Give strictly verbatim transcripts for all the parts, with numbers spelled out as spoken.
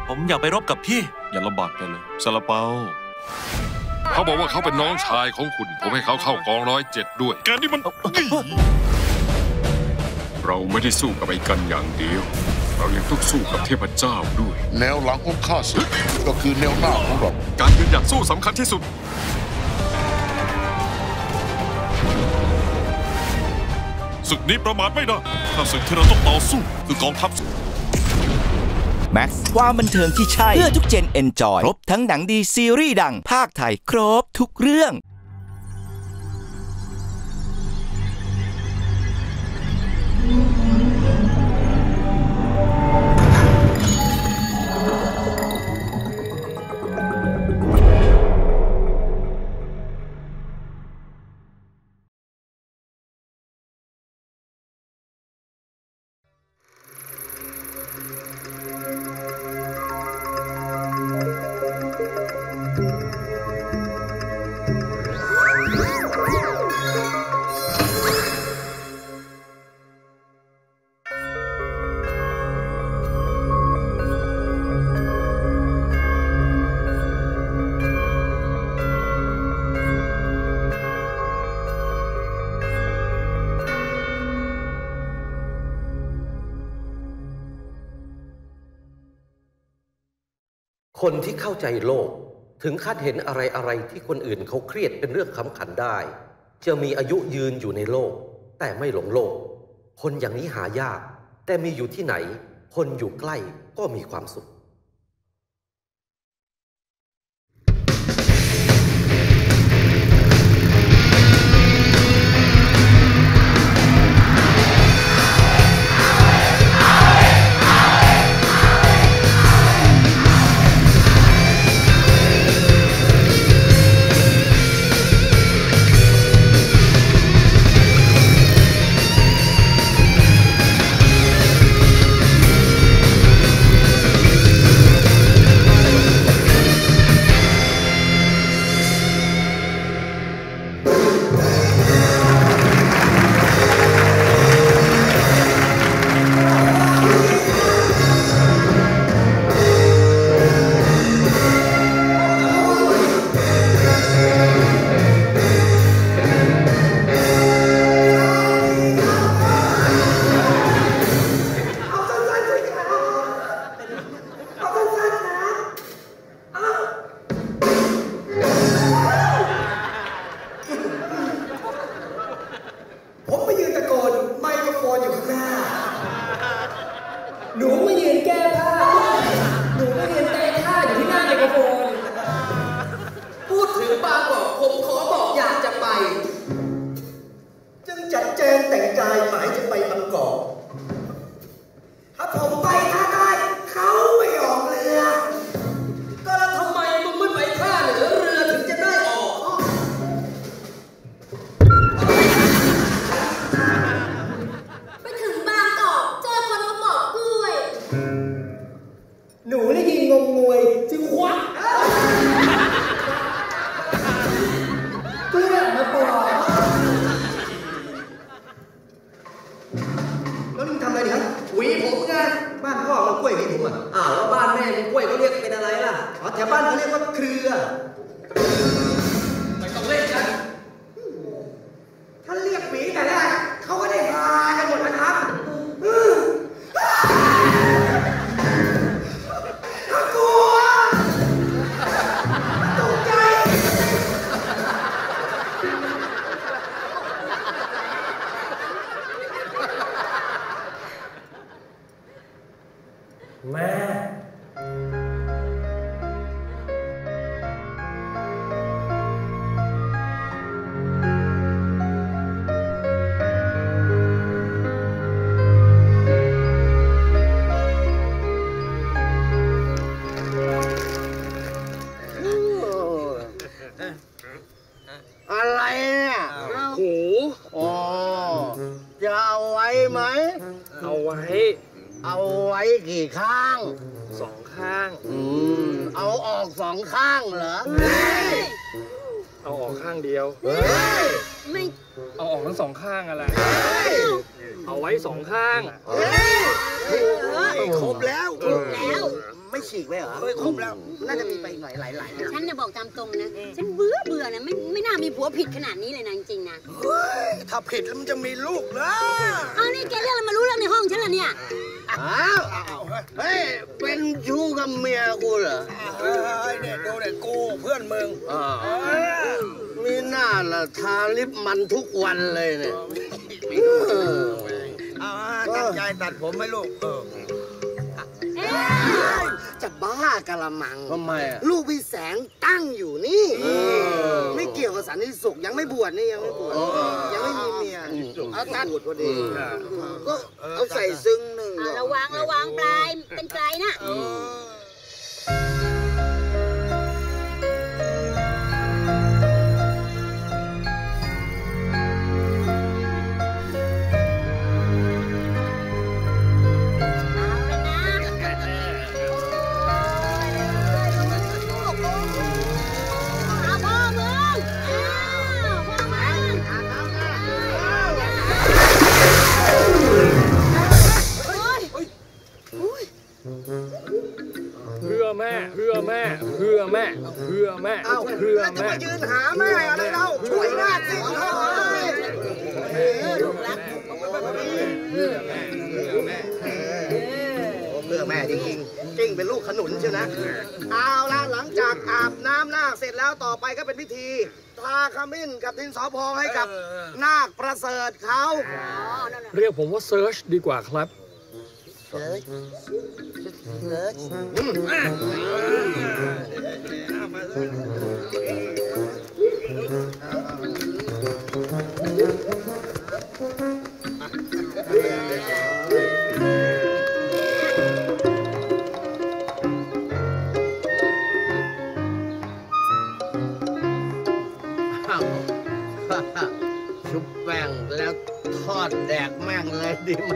ผมอยากไปรบกับพี่อย่าลำบากกันเลยซาลาเปาเขาบอกว่าเขาเป็นน้องชายของคุณผมให้เขาเข้ากองร้อยเจ็ดด้วยการนี้มันเราไม่ได้สู้กับไอ้กันอย่างเดียวเรายังต้องสู้กับเทพเจ้าด้วยแนวหลังของข้าศึกก็คือแนวหน้าของเราการยืนหยัดสู้สำคัญที่สุดศึกนี้ประมาทไม่ได้ถ้าศึกที่เราต้องต่อสู้คือกองทัพแม็กซ์ความบันเทิงที่ใช่เพื่อทุกเจนเอนจอยครบทั้งหนังดีซีรีส์ดังภาคไทยครบทุกเรื่องคนที่เข้าใจโลกถึงขั้นเห็นอะไรอะไรที่คนอื่นเขาเครียดเป็นเรื่องขำขันได้จะมีอายุยืนอยู่ในโลกแต่ไม่หลงโลกคนอย่างนี้หายากแต่มีอยู่ที่ไหนคนอยู่ใกล้ก็มีความสุขอะไรเนี่ยหูอ๋อจะเอาไว้ไหมเอาไว้เอาไว้กี่ข้างสองข้างอืมเอาออกสองข้างเหรอเอาออกข้างเดียวเฮ้ยไม่เอาออกทั้งสองข้างอะไรเอาไว้สองข้างเฮ้ยครบแล้วครบแล้วแไม่ฉีกไปเหรอไม่คุ้มแล้วน่าจะมีไปอีกหน่อยหลายๆฉันเนี่ยบอกตามตรงนะฉันเบื่อเบื่อนะไม่ไม่น่ามีผัวผิดขนาดนี้เลยนะจริงๆนะเฮ้ยถ้าผิดแล้วมันจะมีลูกเหรออ้าวนี่แกเรื่องอะไรมารู้เรื่องในห้องฉันล่ะเนี่ยอ้าวเฮ้ยเป็นชู้กับเมียกูเหรอเฮ้ยเด็กดูเด็กกูเพื่อนมึงมีหน้าละทาลิปมันทุกวันเลยเนี่ยเอาตั้งใจตัดผมไหมลูกจะบ้ากะละมังทำไมอ่ะลูกพี่แสงตั้งอยู่นี่ไม่เกี่ยวกับสันติสุขยังไม่บวชนี่ยังไม่บวชยังไม่มีเมียเอาตัดพอดีก็เอาใส่ซึ้งหนึ่งระวังระวังปลายเป็นปลายนะเพื่อแม่เพื่อแม่เพื่อแม่เพื่อแม่เพื่อแม่จะมายืนหาแม่อะไรเราช่วยหน้าสิเพื่อแม่เพื่อแม่เพื่อแม่จริงๆกิ้งเป็นลูกขนุนใช่ไหมเอาละหลังจากอาบน้ำนาคเสร็จแล้วต่อไปก็เป็นพิธีทาขมิ้นกับดินสอพองให้กับนาคประเสริฐเขาเรียกผมว่าเซิร์ชดีกว่าครับเซิร์ชเซิร์ชชุบแป้งแล้วทอดแดกแม่งเลยดีไหม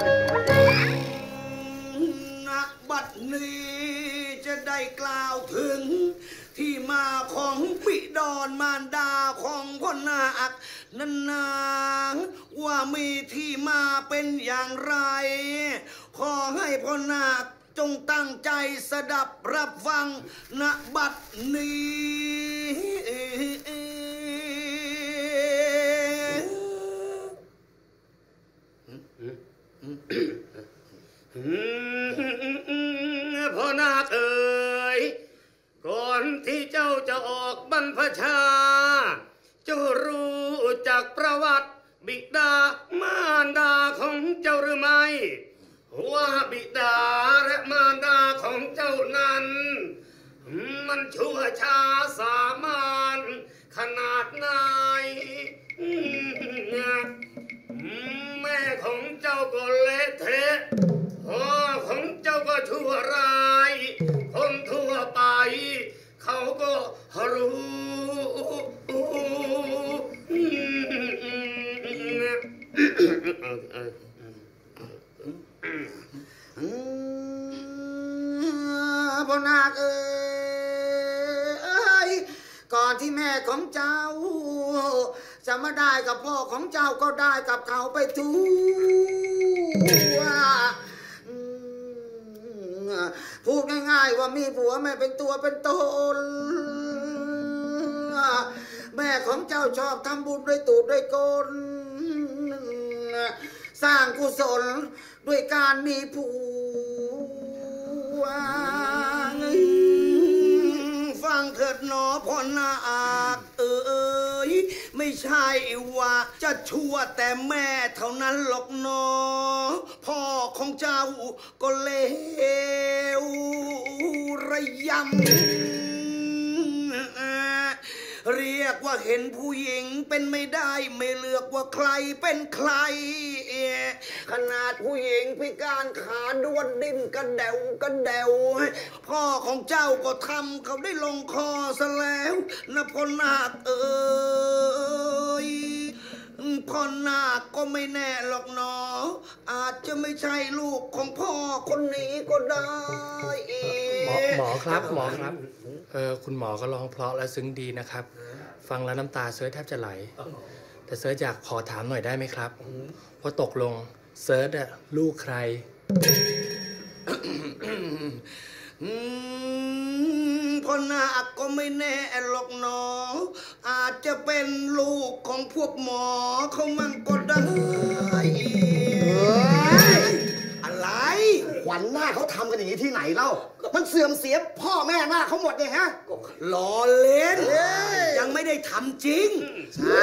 ณ บัดนี้จะได้กล่าวถึงที่มาของปิดอนมารดาของพ่อนาคนั้นนาว่ามีที่มาเป็นอย่างไรขอให้พ่อนาคจงตั้งใจสดับรับฟังณ บัดนี้พ่อนาคเอ๋ยก่อนที่เจ้าจะออกบรรพชาเจ้ารู้จักประวัติบิดามารดาของเจ้าหรือไม่ว่าบิดาและมารดาของเจ้านั้นมันชั่วช้าสามานขนาดไหนแม่ของเจ้าก็เละเทะพ่อของเจ้าก็ชั่วร้ายคนทั่วไปเขาก็รู้พ่อนาคเอ๋ยก่อนที่แม่ของเจ้าจะมาได้กับพ่อของเจ้าก็ได้กับเขาไปทั่วพูดง่ายๆว่ามีผัวแม่เป็นตัวเป็นตนแม่ของเจ้าชอบทำบุญด้วยตูดด้วยกลสร้างกุศลด้วยการมีผัวฟังเถิดหนอพ่อนาคเอ๋ยไม่ใช่ว่าจะชั่วแต่แม่เท่านั้นหรอกหนอพ่อของเจ้าก็เลวระยำเรียกว่าเห็นผู้หญิงเป็นไม่ได้ไม่เลือกว่าใครเป็นใครขนาดผู้หญิงพิการขาด้วนดิ้นกระเดวกระเดวพ่อของเจ้าก็ทำเขาได้ลงคอซะแล้วนะพ่อนาคเอ๋ยพ่อนาคก็ไม่แน่หรอกหนออาจจะไม่ใช่ลูกของพ่อคนนี้ก็ได้หมอหมอครับหมอครับเออคุณหมอก็ร้องเพราะและซึ้งดีนะครับฟังแล้วน้ำตาเซิร์ชแทบจะไหลแต่เซิร์ชอยากขอถามหน่อยได้ไหมครับเพราะตกลงเซิร์ชอะลูกใครอืมพ่อนาคก็ไม่แน่หรอกหนออาจจะเป็นลูกของพวกหมอเขามั่งก็ได้อะไรขวัญหน้าเขาทำกันอย่างนี้ที่ไหนเล่ามันเสื่อมเสียพ่อแม่หน้าเขาหมดเลยฮะล้อเล่นยังไม่ได้ทำจริงใช่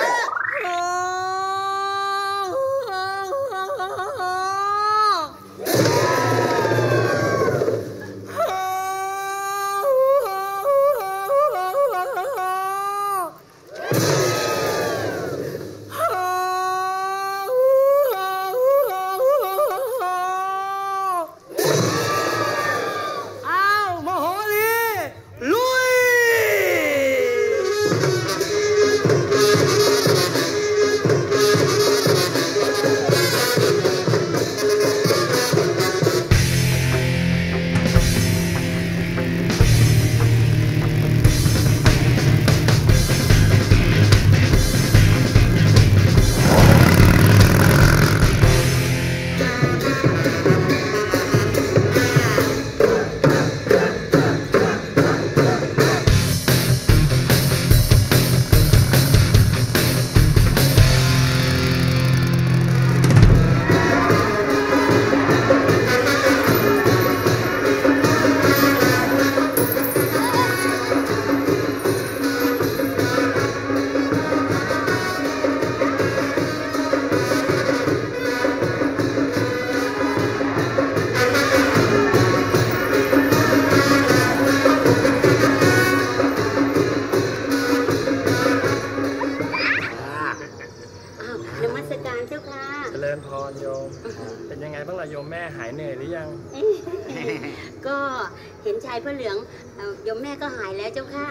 ก็เห็นชายผ้าเหลืองโยมแม่ก็หายแล้วเจ้าค่ะ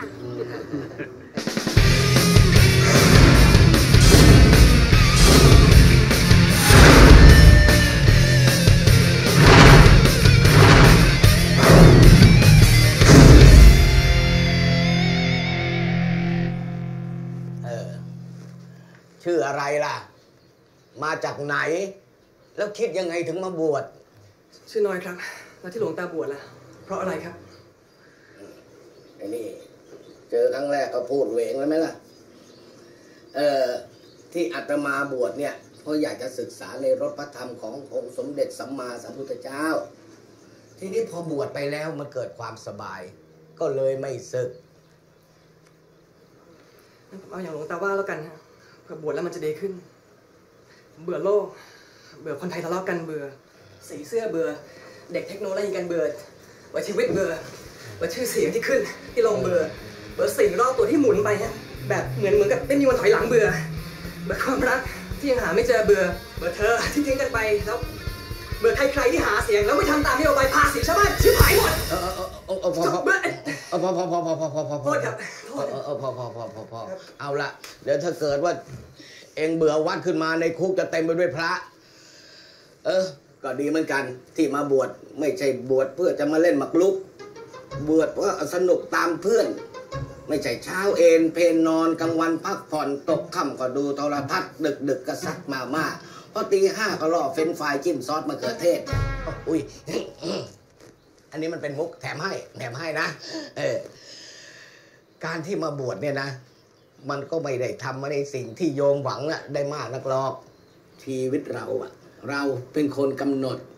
เออชื่ออะไรล่ะมาจากไหนแล้วคิดยังไงถึงมาบวชชื่อน้อยครับแล้วที่หลวงตาบวชล่ะเพราะอะไรครับไอ้นี่เจอครั้งแรกก็พูดเหวงแล้วไหมล่ะเออที่อาตมาบวชเนี่ยเพราะอยากจะศึกษาในรสพระธรรมขององค์สมเด็จสัมมาสัมพุทธเจ้าทีนี้พอบวชไปแล้วมันเกิดความสบายก็เลยไม่ศึกเอาอย่างหลวงตาว่าแล้วกันฮะเผื่อบวชแล้วมันจะดีขึ้นเบื่อโลกเบื่อคนไทยทะเลาะกันเบื่อสีเสื้อเบื่อเด็กเทคโนโลยีกันเบื่อว่าชีวิตเบื่อว่าชื่อเสียงที่ขึ้นที่ลงเบื่อเบื่อสิ่งรอบตัวที่หมุนไปฮะแบบเหมือนเหมือนกับไม่มีวันถอยหลังเบื่อเบื่อความรักที่ยังหาไม่เจอเบื่อเบื่อเธอที่ทิ้งกันไปแล้วเบื่อใครๆที่หาเสียงแล้วไม่ทำตามที่เอาไปพาเสียชาวบ้านชิบหายหมดเออเออเออพอพอพอพอพอพอพอพอพอพอโทษครับเออเออพอพอพอพอพอเอาละเดี๋ยวถ้าเกิดว่าเองเบื่อวัดขึ้นมาในคุกจะเต็มไปด้วยพระเออก็ดีเหมือนกันที่มาบวชไม่ใช่บวชเพื่อจะมาเล่นหมากรุกบวชเพื่อสนุกตามเพื่อนไม่ใช่เช้าเอนเพนนอนกลางวันพักผ่อนตกค่ำก็ดูโทรทัศน์ดึกดึกก็ซัดมาม่าพอตีห้าก็ล่อเฟรนช์ฟรายจิ้มซอสมะเขือเทศอุ้ยอันนี้มันเป็นมุกแถมให้แถมให้นะเออการที่มาบวชเนี่ยนะมันก็ไม่ได้ทำมาในสิ่งที่โยมหวังอะได้มากนักหรอกชีวิตเราอะเราเป็นคนกำหนด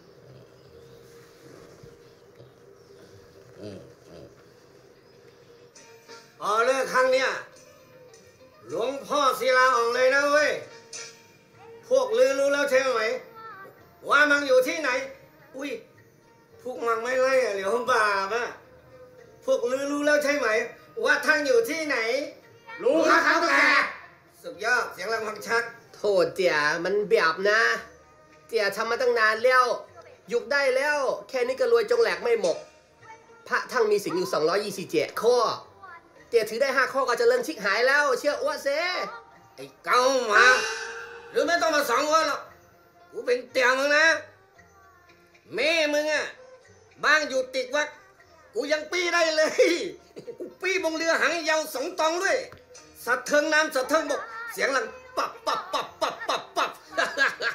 อ๋อเรื่องครั้งเนี้ยหลวงพ่อศิลาออกเลยนะเว้ยพวกลือรู้แล้วใช่ไหมว่ามังอยู่ที่ไหนอุ้ยพวกมังไม่ไล่อะเดี๋ยวบาปอะพวกลือรู้แล้วใช่ไหมว่าท่านอยู่ที่ไหนรู้ครับครับแกสุดยอดเสียงรางวัลชักโทษเจียมันแบบนะเจียทำมาตั้งนานแล้วยุกได้แล้วแค่นี้ก็รวยจงแหลกไม่หมกพระทั้งมีสิงอยู่สองร้อยยี่สิบเจ็ดข้อเจียถือได้ห้าข้อก็จะเริ่มชิกหายแล้วเชื่ออ้วเซไอ้เก้ามาหรือไม่ต้องมาสองคนหรอกกูเป็นเตียงมึงนะแม่มึงอะบ้านอยู่ติดวัดกูยังปี้ได้เลยกูปี้บงเรือหางยาวสองตองด้วยสะเทิงน้ำสะเทิงบกเสียงหลังปับปับปับปับปับปับ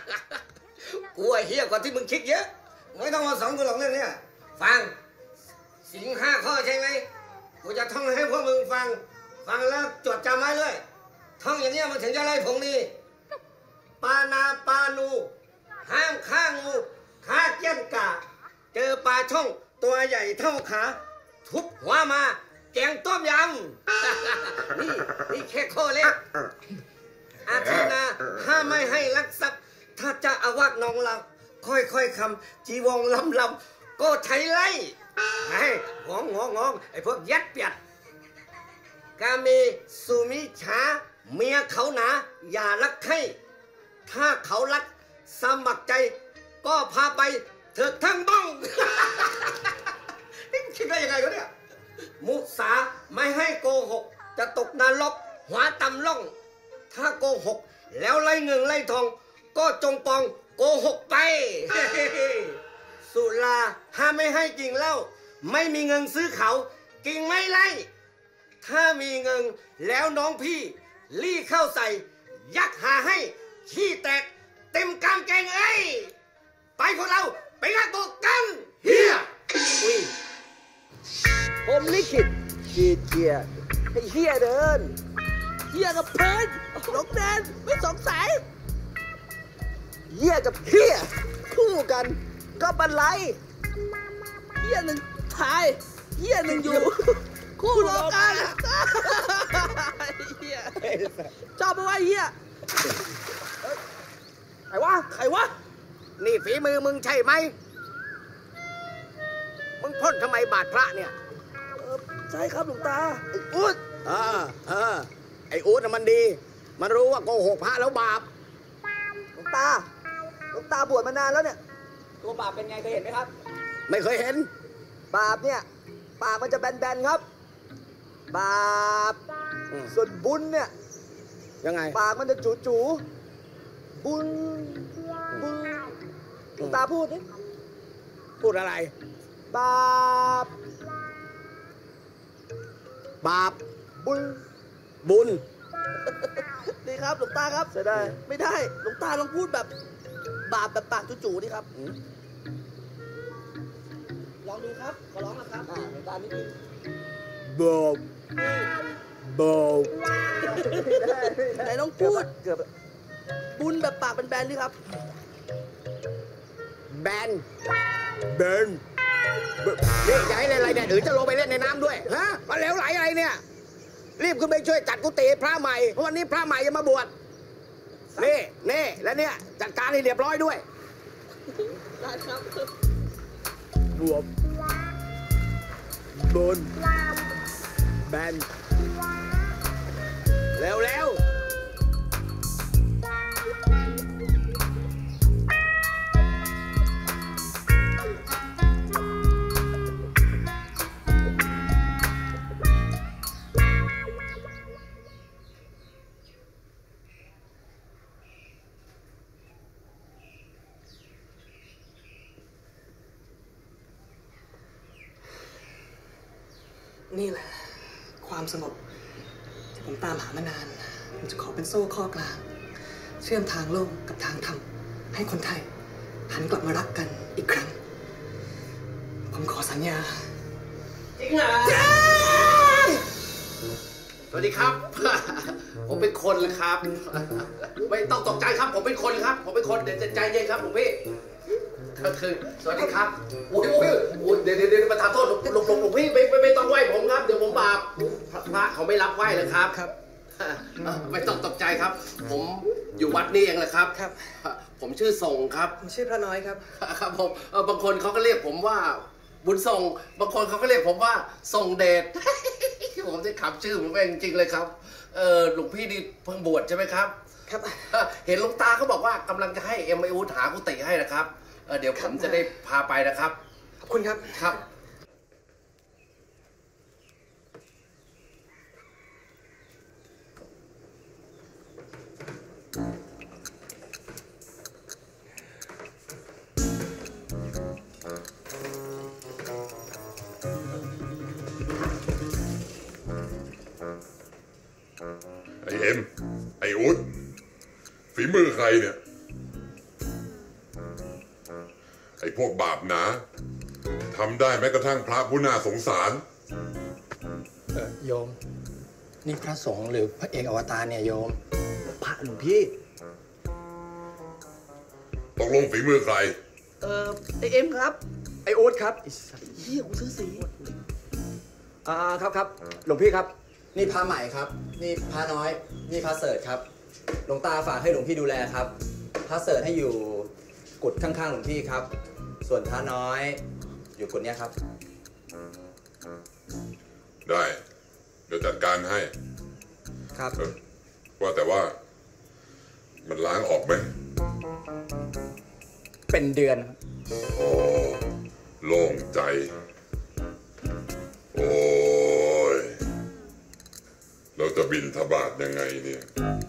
กูไอ้เหี้ยกว่าที่มึงคิดเยอะไม่ต้องมาสองคนหรอกเรื่องนี้ฟังสิงห้าข้อใช่ไหมกูจะท่องให้พวกมึงฟังฟังแล้วจดจำไว้เลยท่องอย่างนี้มันถึงจะไล่ผงนี่ปานาปานูห้ามฆ่างูฆ่าเกี้ยนกาเจอปลาช่องตัวใหญ่เท่าขาทุบหัวมาแกงต้มยำ นี่นี่แค่ข้อเล็กอาทินาห้ามไม่ให้ลักทรัพย์ถ้าจะอาวาสน้องเราค่อยๆคำจีวงลำลำก็ไถไล่ไอ้งองงองงองไอ้พวกยัดเปียดกาเมสุมิชาเมียเขาหนาอย่ารักให้ถ้าเขารักสมัครใจก็พาไปเถิดทั้งบ้อง คิดได้ยังไงกันเนี่ยมุสาไม่ให้โกหกจะตกนรกหัวตำล่องถ้าโกหกแล้วไล่เงินไล่ทองก็จงปองโกหกไป สุราห้ามไม่ให้กินเหล้าไม่มีเงินซื้อเขากินไม่ไล่ถ้ามีเงินแล้วน้องพี่รี่เข้าใส่ยักหาให้ขี้แตกเต็มกางเกงเอ้ยไปพวกเราไปงัดตัวกันเฮียอุ้ยผมลิขิตขีดเกียร์ให้เฮียเดินเฮียกับเพลินน้องแดนไม่สงสัยเฮียกับเฮียคู่กันก็บันไลเฮียหนึ่งทายเฮียหนึ่งอยู่คู่รอกันเฮียชอบไหมวะเฮียใครวะใครวะนี่ฝีมือมึงใช่ไหมมึงพ่นทำไมบาดพระเนี่ยใช่ครับหลวงตาไอ้อู๊ดเออเออไอ้อู๊ดมันดีมันรู้ว่าโกหกพระแล้วบาปหลวงตาหลวงตาบวชมานานแล้วเนี่ยตัวบาปเป็นไงเคยเห็นไหมครับไม่เคยเห็นบาปเนี่ยปากมันจะแบนๆครับบาปส่วนบุญเนี่ยยังไงปากมันจะจู่ๆบุญบุญหลวงตาพูดดิพูดอะไรบาปบาปบุญบุญดีครับหลวงตาครับจะได้ไม่ได้หลวงตาลองพูดแบบบาปแบบปากจู่ๆดิครับลองดูครับขอร้องนะครับอ่าหลวงตานิดนึงบาปบาปไหนลองพูดเกือบบุญแบบปากเป็นแบนดิครับแบนแบนนี่อย่าให้เล่นอะไรเนี่ยหรือจะลงไปเล่นในน้ำด้วยฮะมาเหลวไหลอะไรเนี่ยรีบขึ้นไปช่วยจัดกุฏิพระใหม่เพราะวันนี้พระใหม่จะมาบวชนี่นี่แล้วเนี่ยจัดการให้เรียบร้อยด้วยได้ครับบวชบนแบนเร็วเร็วนี่แหละความสงบที่ผมตามหามานานผมจะขอเป็นโซ่ข้อกลางเชื่อมทางโลกกับทางธรรมให้คนไทยหันกลับมารักกันอีกครั้งผมขอสัญญาจริงเหรอสวัสดีครับ ผมเป็นคนเลยครับไม่ต้องตกใจครับผมเป็นคนครับผมเป็นคนเดี๋ยวใจเย็นครับผมพี่ก็คือสวัสดีครับโอ้ยโอ้ยโอ้ยเดี๋ยวเดี๋ยวมาทำโทษหลวงหลวงหลวงพี่ไม่ไม่ไม่ต้องไหว้ผมครับเดี๋ยวผมบาปพระเขาไม่รับไหว้เลยครับครับไม่ต้องตกใจครับผมอยู่วัดนี้เองแหละครับครับผมชื่อส่งครับผมชื่อพระน้อยครับครับผมบางคนเขาก็เรียกผมว่าบุญส่งบางคนเขาก็เรียกผมว่าส่งเดชผมจะขับชื่อผมเองจริงๆเลยครับเออหลวงพี่นี่เพิ่งบวชใช่ไหมครับครับเห็นหลวงตาเขาบอกว่ากำลังจะให้เอ็มไออูหากุฏิให้นะครับเดี๋ยวผมจะได้พาไปนะครับขอบคุณครับครับไอเอ็มไออุ๊ดฝีมือใครเนี่ยไอพวกบาปหนาททำได้แม้กระทั่งพระผู้น่าสงสารเออโยม นี่พระสงฆ์หรือพระเอกอวตารเนี่ยโยมพระหลวงพี่ตกลงฝีมือใครเออไอเอ็มครับ ไอโอ๊ตครับเฮียกูซื้อสีอ่าครับครับหลวงพี่ครับนี่พระใหม่ครับ นี่พระน้อย นี่พระเสริฐครับ หลวงตาฝากให้หลวงพี่ดูแลครับ พระเสริฐให้อยู่กุฏข้างๆหลวงพี่ครับ ส่วนพระน้อยอยู่กุฏเนี้ยครับได้เดี๋ยวจัดการให้ครับเออว่าแต่ว่ามันล้างออกไหมเป็นเดือนโอ้โล่งใจ โอ้ยเราจะบินทบาทยังไงเนี่ย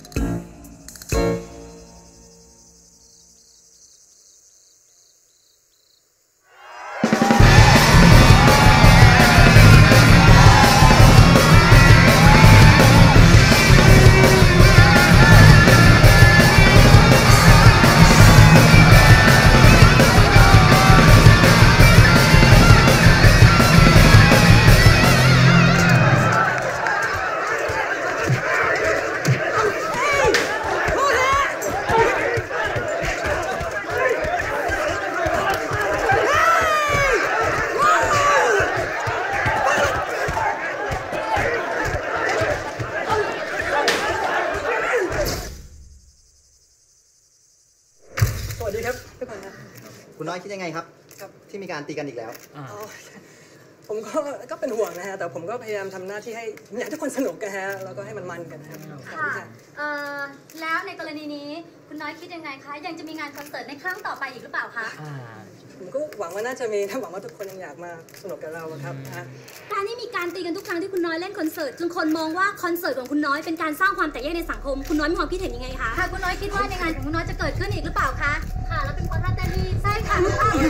คุณน้อยคิดยังไงครับที่มีการตีกันอีกแล้วผมก็ก็เป็นห่วงนะฮะแต่ผมก็พยายามทำหน้าที่ให้อยากให้ทุกคนสนุกกันฮะแล้วก็ให้มันมันกันนะครับค่ะเอ่อแล้วในกรณีนี้คุณน้อยคิดยังไงคะยังจะมีงานคอนเสิร์ตในครั้งต่อไปอีกหรือเปล่าคะผมก็หวังว่าน่าจะมีนะหวังว่าทุกคนยังอยากมาสนุกกับเราครับนะการที่มีการตีกันทุกครั้งที่คุณน้อยเล่นคอนเสิร์ตจนคนมองว่าคอนเสิร์ตของคุณน้อยเป็นการสร้างความแตกแยกในสังคมคุณน้อยมีความคิดเห็นยังไงคะค่ะคุณน้อยคิดว่าในงานของคุณน้อยจะเกิดขึ้นอีกหรือเปล่าคะค่ะแล้วเป็นคนท่าเต้นที่ใช่ค่ะ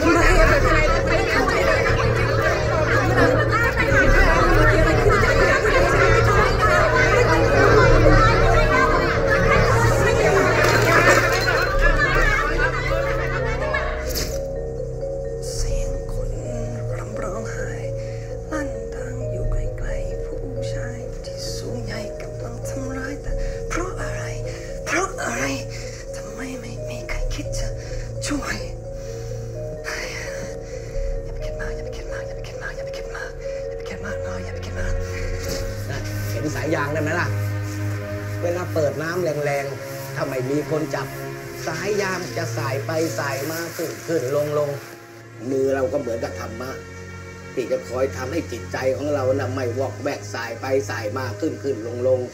สายยางได้ไหมล่ะเวลาเปิดน้ำแรงๆถ้าไม่มีคนจับสายยางจะสายไปสายมาขึ้นขึ้นลงลงมือเราก็เหมือนกับธรรมะที่จะคอยทำให้จิตใจของเรานะไม่วอกแวกสายไปสายมาขึ้นขึ้นลงลง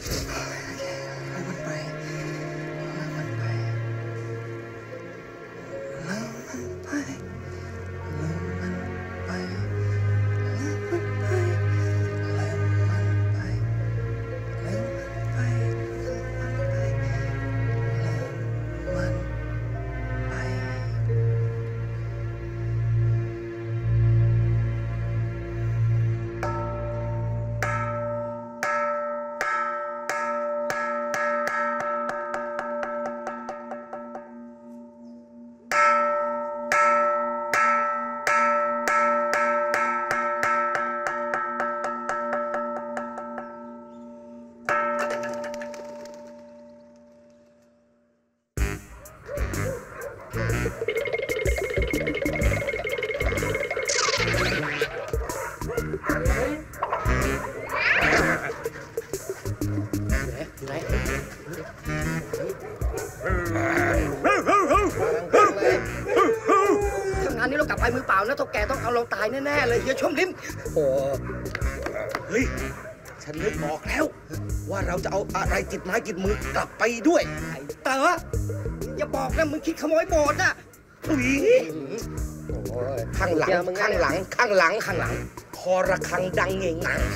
แน่ๆเลยเฮียชมลิ้มโอ้เฮ้ยฉันนึกออกแล้วว่าเราจะเอาอะไรติดไม้ติดมือกลับไปด้วยไอ้เต๋ออย่าบอกนะมึงคิดขโมยโบสถ์อ่ะอุ้ยข้างหลังข้างหลังข้างหลังข้างหลังคอระฆังดังเง่งหนัง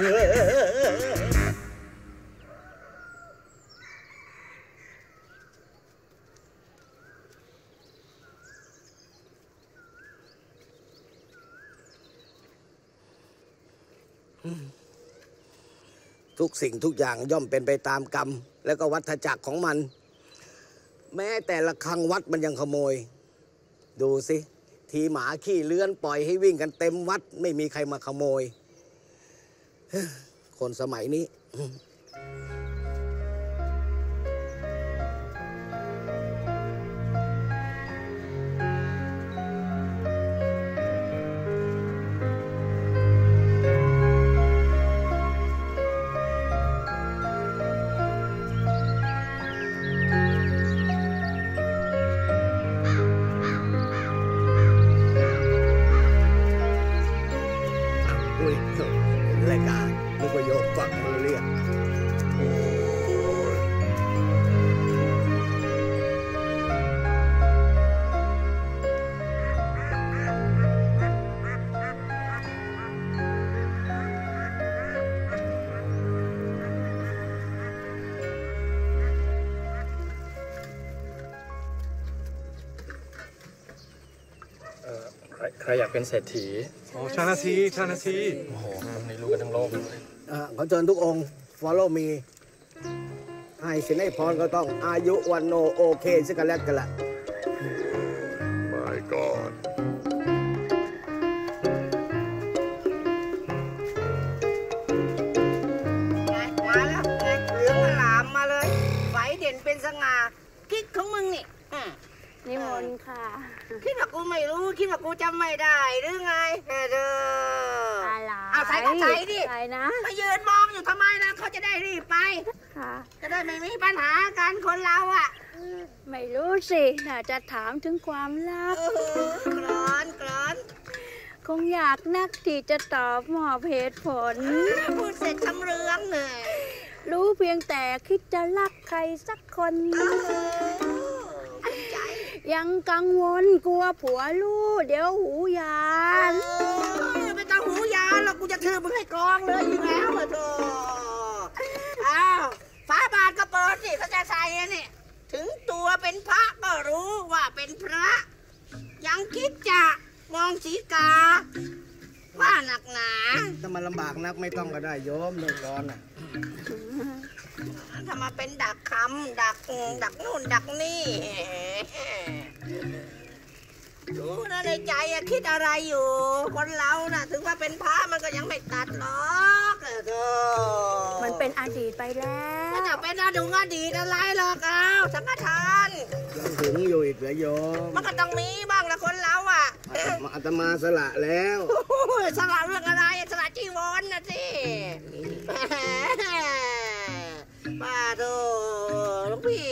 ทุกสิ่งทุกอย่างย่อมเป็นไปตามกรรมแล้วก็วัฏจักรของมัน แม้แต่ละครั้งวัดมันยังขโมยดูสิทีหมาขี้เลื้อนปล่อยให้วิ่งกันเต็มวัดไม่มีใครมาขโมย คนสมัยนี้ อุ้ยรายการนึกว่าโยกฟังเรียกใครใครอยากเป็นเศรษฐีอ๋อชานาทีชานาทีโอ้โหตรงนี้รู้กันทั้งโลกเลยขอเชิญทุกองค์ follow me ให้สินให้พรก็ต้องอายุวันโนโอเคซึ่งกันและกันละ My God มาแล้วไงเหลืองอลามมาเลยไฟเด่นเป็นสง่ากิ๊กของมึงนี่นิมนต์ค่ะคิดว่ากูไม่รู้คิดว่ากูจำไม่ได้หรือไงเธออะไรเอาใส่ก็ใส่ดิใส่นะมายืนมองอยู่ทำไมนะเขาจะได้รีบไปค่ะจะได้ไม่มีปัญหากันคนเราอ่ะไม่รู้สิน่าจะถามถึงความลับกรอนกรอนคงอยากนักที่จะตอบมอบเหตุผลพูดเสร็จทำเรื่องเลยรู้เพียงแต่คิดจะรักใครสักคนยังกังวลกลัวผัวลูกเดี๋ยวหูยานไม่ต้องหูยานหรอกกูจะถือมึงให้กองเลยอยู่แล้วอะโธ่อ้าวฝาบาทก็เปิดสิพระเจ้าใส่นี่ถึงตัวเป็นพระก็รู้ว่าเป็นพระยังคิดจะมองสีกาว่าหนักหนาถ้ามันลำบากนักไม่ต้องก็ได้โยมเดือดร้อนอ่ะถ้ามาเป็นดักคำดักดักนู่นดักนี่รู้นะในใจอะคิดอะไรอยู่คนเราน่ะถึงว่าเป็นพระมันก็ยังไม่ตัดหรอกเออมันเป็นอดีตไปแล้วมันจะเป็นอดีตอดีตอะไรหรอกเอาสังฆทานยังถึงอยู่อีกเหรอโยมมันก็ต้องมีบ้างละคนเราอ่ะอาตมาสละแล้วสละเรื่องอะไรสละจีวรนะสิป้าโธ่ลูกพี่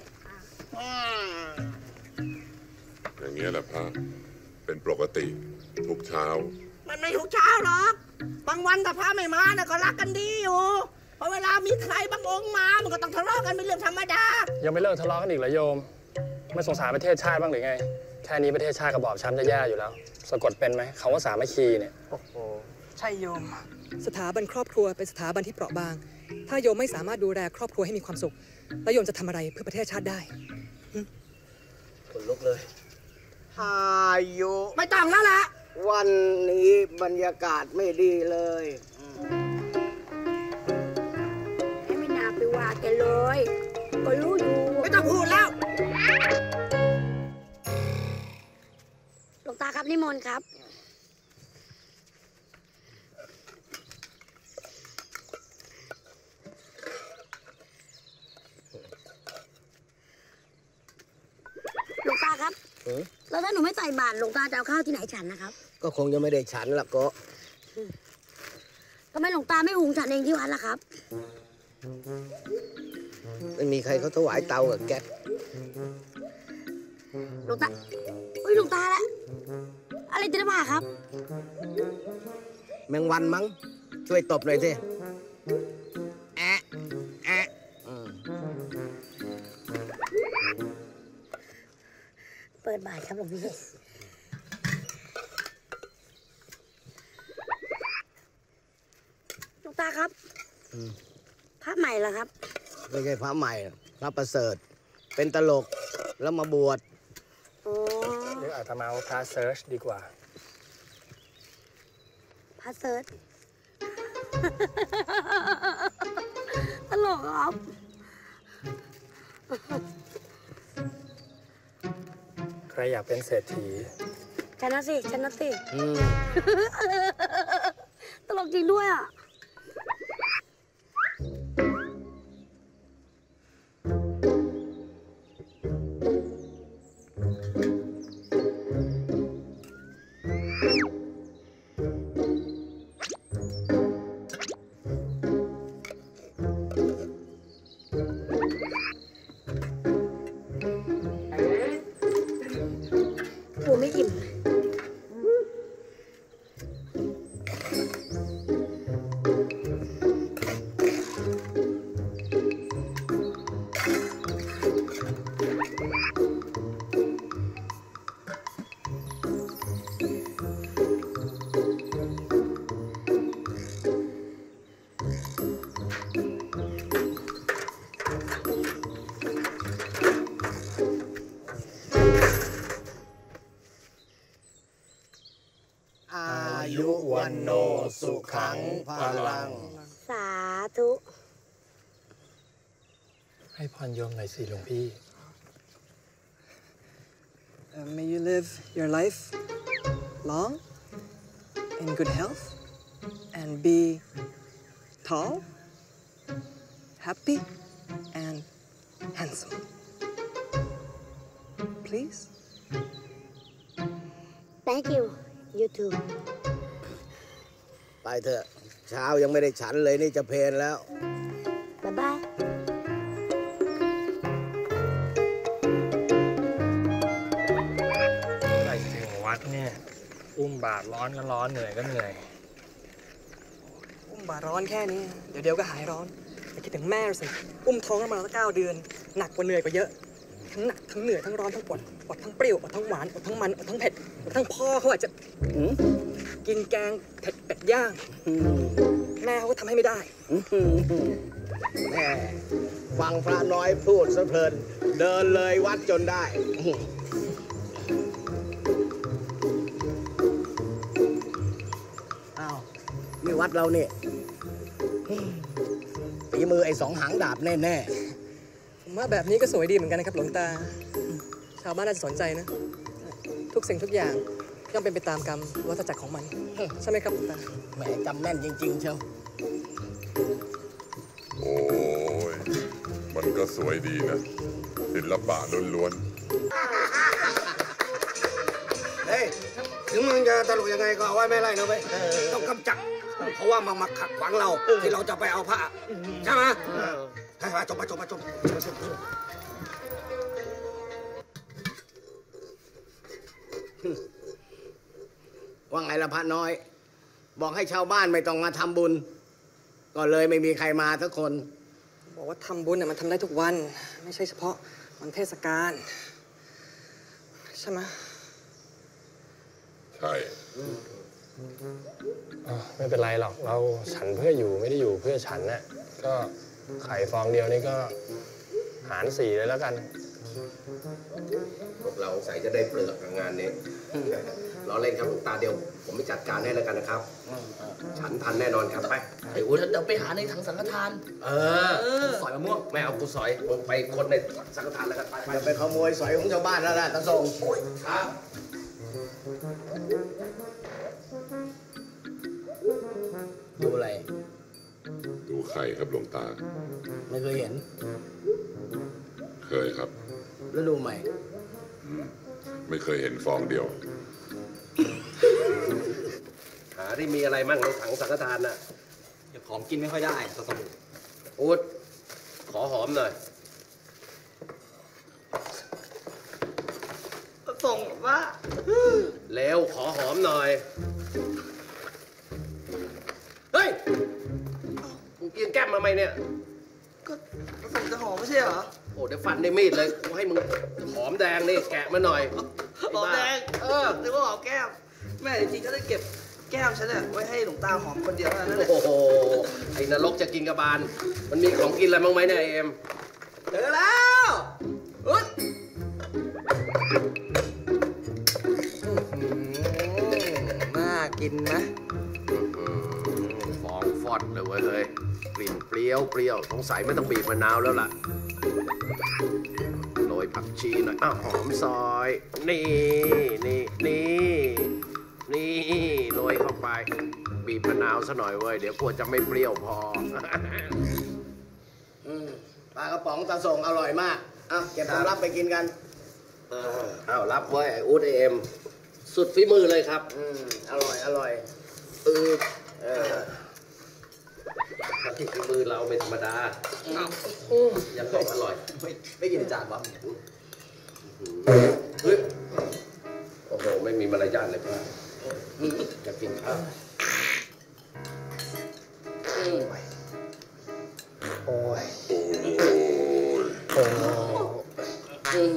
อย่างเงี้ยแหละพระเป็นปกติทุกเช้ามันไม่ทุกเช้าหรอกบางวันถ้าพระไม่มาเนี่ยก็รักกันดีอยู่พอเวลามีใครบางองค์มามันก็ต้องทะเลาะกันเป็นเรื่องธรรมดายังไม่เลิกทะเลาะกันอีกเหรอโยมไม่สงสารประเทศชาติบ้างหรือไงแค่นี้ประเทศชาติกระบอบช้ำจะแย่อยู่แล้วสะกดเป็นไหมคำว่าสามัคคีเนี่ยโอ้โหใช่โยมสถาบันครอบครัวเป็นสถาบันที่เปราะบางถ้าโยมไม่สามารถดูแลครอบครัวให้มีความสุขแล้วโยมจะทำอะไรเพื่อประเทศชาติได้ขนลุกเลยพายุไม่ต้องแล้วล่ะวันนี้บรรยากาศไม่ดีเลยไม่น่าไปว่าแกเลยก็รู้อยู่ไม่ต้องพูดแล้วหลวงตาครับนิมนต์ครับหลวงตาครับแล้วถ้าหนูไม่ใส่บาตรหลวงตาจะเอาข้าวที่ไหนฉันนะครับก็คงจะไม่ได้ฉันละก็ทำไมหลวงตาไม่หุงฉันเองที่วัดล่ะครับไม่มีใครเขาถวายเตากับแก๊สหลวงตาเฮ้ยหลวงตาละอะไรติดมาครับแมงวันมั้งช่วยตบหน่อยสิแอะแอะเปิดบาตรครับหลวงพี่หลวงตาครับพระใหม่เหรอครับไม่ใช่พระใหม่พระประเสริฐเป็นตลกแล้วมาบวชเรียกอาตมาว่าพระเซิร์ชดีกว่าพระเซิร์ชตลกครับใครอยากเป็นเศรษฐีชนะสิชนะสิตลกจริงด้วยอ่ะกูไม่อิ่มอายุวันโนสุขังพลังสาธุให้พรโยมหน่อยสิหลวงพี่ Uh, may you live your life long in good health and be tall, happy, and handsome. Please. Thank you you too ไปเถอะเช้ายังไม่ได้ฉันเลยนี่จะเพลนแล้วบ๊ายบายไปถึงวัดเนี่ยอุ้มบาตรร้อนก็ร้อนเหนื่อยก็เหนื่อยอุ้มบาร้อนแค่นี้เดี๋ยวเดี๋ยวก็หายร้อนแต่คิดถึงแม่สิอุ้มท้องมาแล้วเก้าเดือนหนักกว่าเหนื่อยกว่าเยอะทั้งหนักทั้งเหนื่อยทั้งร้อนทั้งปวดปวดทั้งเปรี้ยวปวดทั้งหวานปวดทั้งมันปวดทั้งเผ็ดปวดทั้งพ่อเขาอาจจะกินแกงเผ็ดเป็ดย่างแม่เขาก็ทำให้ไม่ได้แม่ฟังพระน้อยพูดซะเพลินเดินเลยวัดจนได้อ้าวนี่วัดเราเนี่ยฝีมือไอ้สองหางดาบแน่ๆผมว่าแบบนี้ก็สวยดีเหมือนกันนะครับหลวงตาชาวบ้านน่าจะสนใจนะทุกสิ่งทุกอย่างย่อมเป็นไปตามกรรมวัฏจักรของมันใช่ไหมครับหลวงตาแหมจำแม่นจริงๆเชียวโอ้ยมันก็สวยดีนะศิลปะล้วนๆเฮ้ยถึงมึงจะตลกยังไงก็เอาไว้ไม่ไล่นะเว้ยต้องกำจัดเพราะว่ามันมาขัดขวางเราที่เราจะไปเอาพระใช่ไหมให้มาจบมาจบมาจบว่าไงล่ะพระน้อยบอกให้ชาวบ้านไม่ต้องมาทำบุญก็เลยไม่มีใครมาสักคนบอกว่าทำบุญเนี่ยมันทำได้ทุกวันไม่ใช่เฉพาะวันเทศกาลใช่ไหมใช่ไม่เป็นไรหรอกเราฉันเพื่ออยู่ไม่ได้อยู่เพื่อฉันน่ะก็ไข่ฟองเดียวนี่ก็หารสี่เลยแล้วกันพวกเราใส่จะได้เปลือกกับงานนี้เราเล่นครับลูกตาเดียวผมไม่จัดการให้แล้วกันนะครับฉันทันแน่นอนครับไปไอ้อุ้ยเดี๋ยวไปหาในถังสังฆทานเออสอยมะม่วงไม่เอากูสอยมึงไปคนในสังฆทานแล้วกันไปไปไปขโมยสอยของชาวบ้านแล้วล่ะตาส่งครับดูอะไรดูไข่ครับหลวงตาไม่เคยเห็นเคยครับแล้วดูใหม่ไม่เคยเห็นฟองเดียวหาที่มีอะไรมั่งในถังสังฆทานน่ะของกินไม่ค่อยได้ตะส่งอูดขอหอมหน่อยส่งว่าเร็วขอหอมหน่อยเฮ้ยมึงกินแก้มมาไหมเนี่ยก็ส่งจะหอมไม่ใช่เหรอโอ้เดี๋ยวฟันได้มีดเลยกูให้มึงหอมแดงนี่แกะมาหน่อยหอมแดงเออนึกว่าหอมแก้มแม่จริงๆก็ได้เก็บแก้มฉันเนี่ยไว้ให้หลวงตาหอมคนเดียวนั่นแหละโอ้โหไอ้นรกจะกินกระบาลมันมีของกินอะไรบ้างไหมเนี่ยเอ็มเจอแล้วอุ๊ยน่ากินนะฟองฟอดเลยเว้ยเฮ้ยกลิ่นเปรี้ยวเปรี้ยวสงสัยไม่ต้องบีบมะนาวแล้วล่ะโรยผักชีหน่อยอ้าวหอมซอยนี่นี่นี่บีบมะนาวซะหน่อยเว้ยเดี๋ยวกลัวจะไม่เปรี้ยวพอปลากระป๋องตาส่งอร่อยมากอ่ะเก็บความลับไปกินกันเออเอารับไว้ไอ้อู๊ดเอ็มสุดฝีมือเลยครับอืมอร่อยอร่อยเออเออที่ฝีมือเราไม่ธรรมดายังตอบอร่อยไม่ไม่กินจานวะเฮ้ยโอ้โหไม่มีมารยาทเลยพ่อจะกินข้าวโอ้ยโอ้ย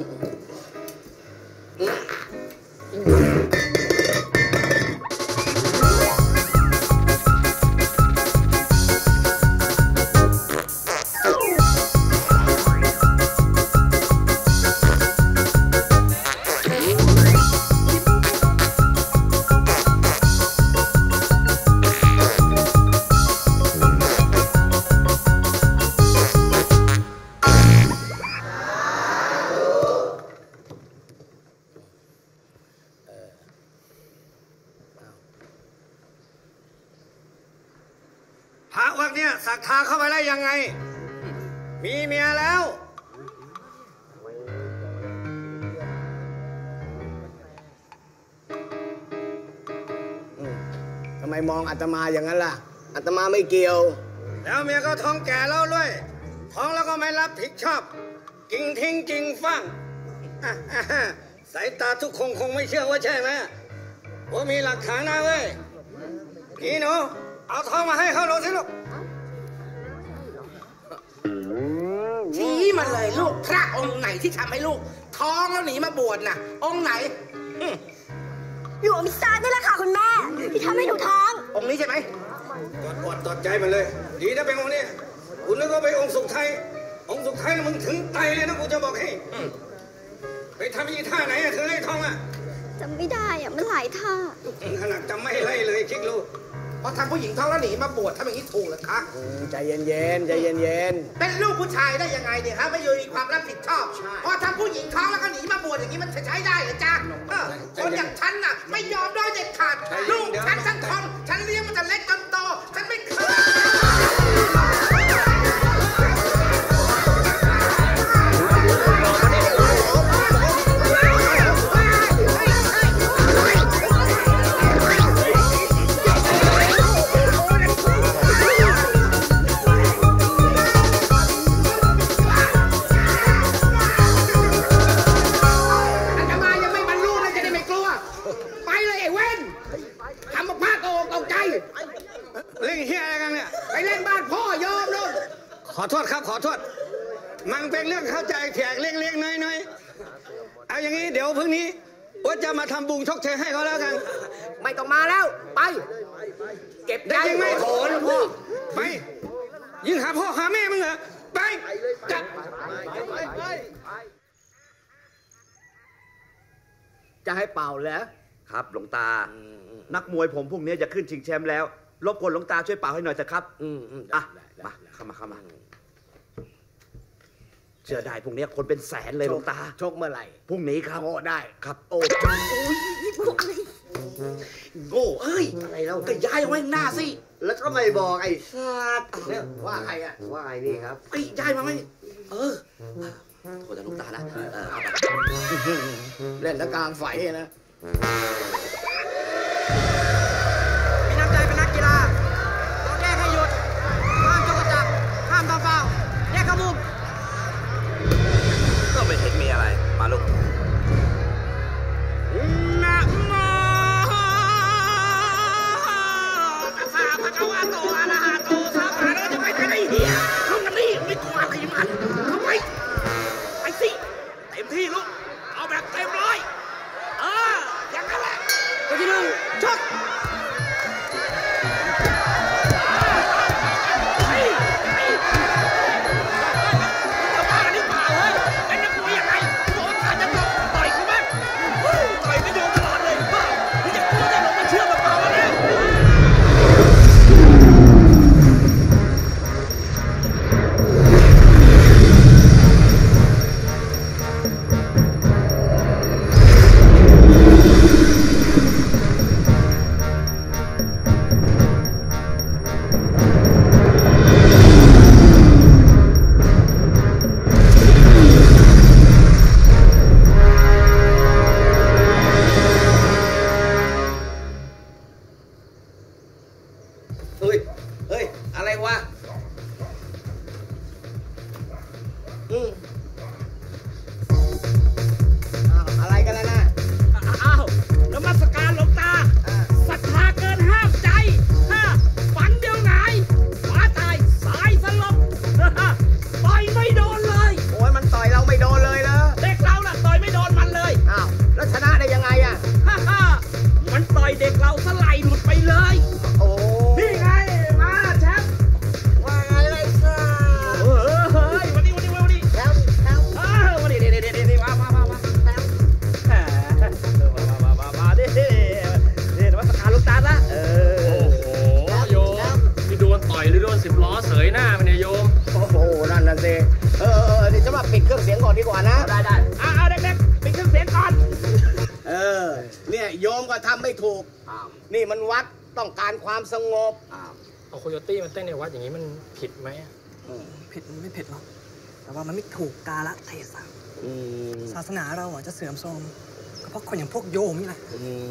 พระวักเนี่ยศรัทธาเข้าไปได้ยังไงมีเมียแล้วทำไมมองอาตมาอย่างนั้นล่ะอาตมาไม่เกี่ยวแล้วเมียก็ท้องแก่แล้วด้วยท้องแล้วก็ไม่รับผิดชอบกิ่งทิ้งกิ่งฟังสายตาทุกคงคงไม่เชื่อว่าใช่ไหมว่ามีหลักฐานนะเว้ยนี่หนูเอาทองมาให้เขาดูสิลูกชี้มาเลยลูกพระองค์ไหนที่ทำให้ลูกท้องแล้วหนีมาบวชน่ะองค์ไหนหลวงพิซซ่านี่แหละค่ะคุณแม่ที่ทำให้หนูท้ององค์นี้ใช่ไหมตอดอดตอดใจมันเลยดีนะเป็นองค์นี้คุณนึกว่าไปองค์สุขไทยองค์สุขไทยนะมึงถึงไตเลยนะกูจะบอกให้ไปทำอีท่าไหนอะเธอไล่ทองอะจำไม่ได้อะมันหลายท่าขนาดจำไม่ไล่เลยคิดรู้พอทำผู้หญิงท้องแล้วหนีมาบวชทำอย่างนี้ถูกหรือคะใจเย็นๆใจเย็นๆเป็นลูกผู้ชายได้ยังไงเนี่ยฮะไม่มีความรับผิดชอบพอทำผู้หญิงท้องแล้วก็หนีมาบวชอย่างนี้มันจะใช้ได้เหรอจ๊ะคนอย่างฉันน่ะไม่ยอมด้วยเด็ดขาดลูกฉันทั้งคนฉันเลี้ยงมันจะเล็กจนโตฉันไม่เคยเล่นเฮียอะไรกันเนี่ยไปเล่นบ้านพ่อยอมลูกขอโทษครับขอโทษมันเป็นเรื่องเข้าใจแขกเล็กๆน้อยๆเอาอย่างนี้เดี๋ยวพรุ่งนี้ว่าจะมาทำบุญชกเชยให้เขาแล้วกันไม่ต้องมาแล้วไปเก็บได้ยังไม่โผล่พ่อไปยิงหาพ่อหาแม่มึงเหรอไปจัดจะให้เป่าแล้วครับหลวงตานักมวยผมพรุ่งนี้จะขึ้นชิงแชมป์แล้วรบกวนหลวงตาช่วยเป่าให้หน่อยเถอะครับอืมอ่ะมาเข้ามาเข้ามาเชื่อได้พรุ่งนี้คนเป็นแสนเลยหลวงตาชกเมื่อไหร่พรุ่งนี้ครับโอ้ได้ครับโอ้ยโง่เอ้ยอะไรเราก็ย้ายเอาไว้หน้าสิแล้วก็ไม่บอกไอ้สัตว์เนี่ยว่าใครอ่ะว่าไอ้นี่ครับไอ้ย้ายมาไหมเออโทษนะหลวงตานะเอาไปเล่นตะกลางไฟนะมีน้ำใจเป็นนักกีฬาต้องแยกให้หยุดห้ามจกจับห้ามทำฟาวล์แยกเข้ามุมก็ไม่เห็นมีอะไรมาลูกนะโมตัสสะภะคะวะโตอะระหะโตสัมมาสัมพุทธัสสะไปไหนเหี้ยลูกกันนี่ไม่กลัวอะไรมันเข้าไปไปสิเต็มที่ลูกเอาแบบเต็มร้อยเอออย่างนั้นแหละไปที่หนึ่งชกนสิบล้อเสยหน้ามันเนี่ยโยมโอ้โหนั่นน่ะสิเออเออเดี๋ยวฉันว่าปิดเครื่องเสียงก่อนดีกว่านะได้ได้อ่าเด็กๆปิดเครื่องเสียงก่อนเออเนี่ยโยมก็ทำไม่ถูกนี่มันวัดต้องการความสงบเอาโคโยตี้มาเต้นในวัดอย่างนี้มันผิดไหมผิดมันไม่ผิดหรอกแต่ว่ามันไม่ถูกกาลเทศะศาสนาเราอ่ะจะเสื่อมโทรมก็เพราะคนอย่างพวกโยมนี่แหละ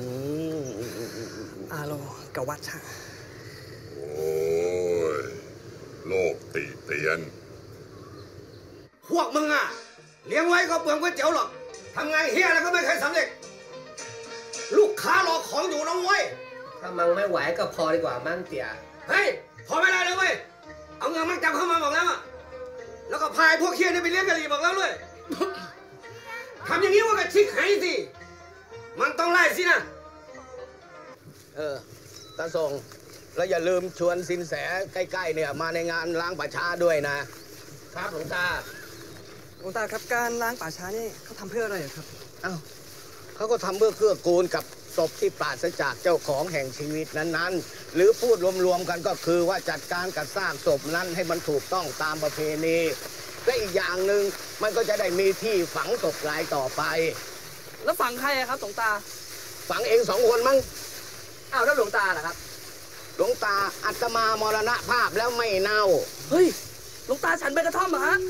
อาโลกับวัดชาโอ้ยโลกตีเตียนพวกมึงอ่ะเลี้ยงไว้ก็เปลืองก๋วยเตี๋ยวหรอกทำไงเฮียอะไรก็ไม่เคยสำเร็จลูกค้ารอของอยู่นะเว้ยถ้ามังไม่ไหวก็พอดีกว่ามั่งเตี่ยเฮ้ยพอไม่ได้เลยเว้ยเอาเงินมังจำเข้ามาบอกแล้วอ่ะแล้วก็พายพวกเฮียนี่ไปเลี้ยงกะหรี่บอกแล้วด้วยทำอย่างนี้ว่ากับชิคหายสิมันต้องไล่สินะเออตาส่งแล้วอย่าลืมชวนสินแสใกล้ๆเนี่ยมาในงานล้างป่าช้าด้วยนะครับหลวงตาหลวงตาครับการล้างป่าช้านี่เขาทำเพื่ออะไรครับอ้าวเขาก็ทำเพื่อเกื้อกูลกับศพที่ปราศจากเจ้าของแห่งชีวิตนั้นๆหรือพูดรวมๆกันก็คือว่าจัดการกับซากศพนั้นให้มันถูกต้องตามประเพณีและอีกอย่างหนึ่งมันก็จะได้มีที่ฝังศพรายต่อไปแล้วฝังใครครับหลวงตาฝังเองสองคนมั้งอ้าวแล้วหลวงตาล่ะครับหลวงตาอาตมามรณภาพแล้วไม่เน่าเฮ้ยหลวงตาฉันไปกระท่อมเหรอฮะ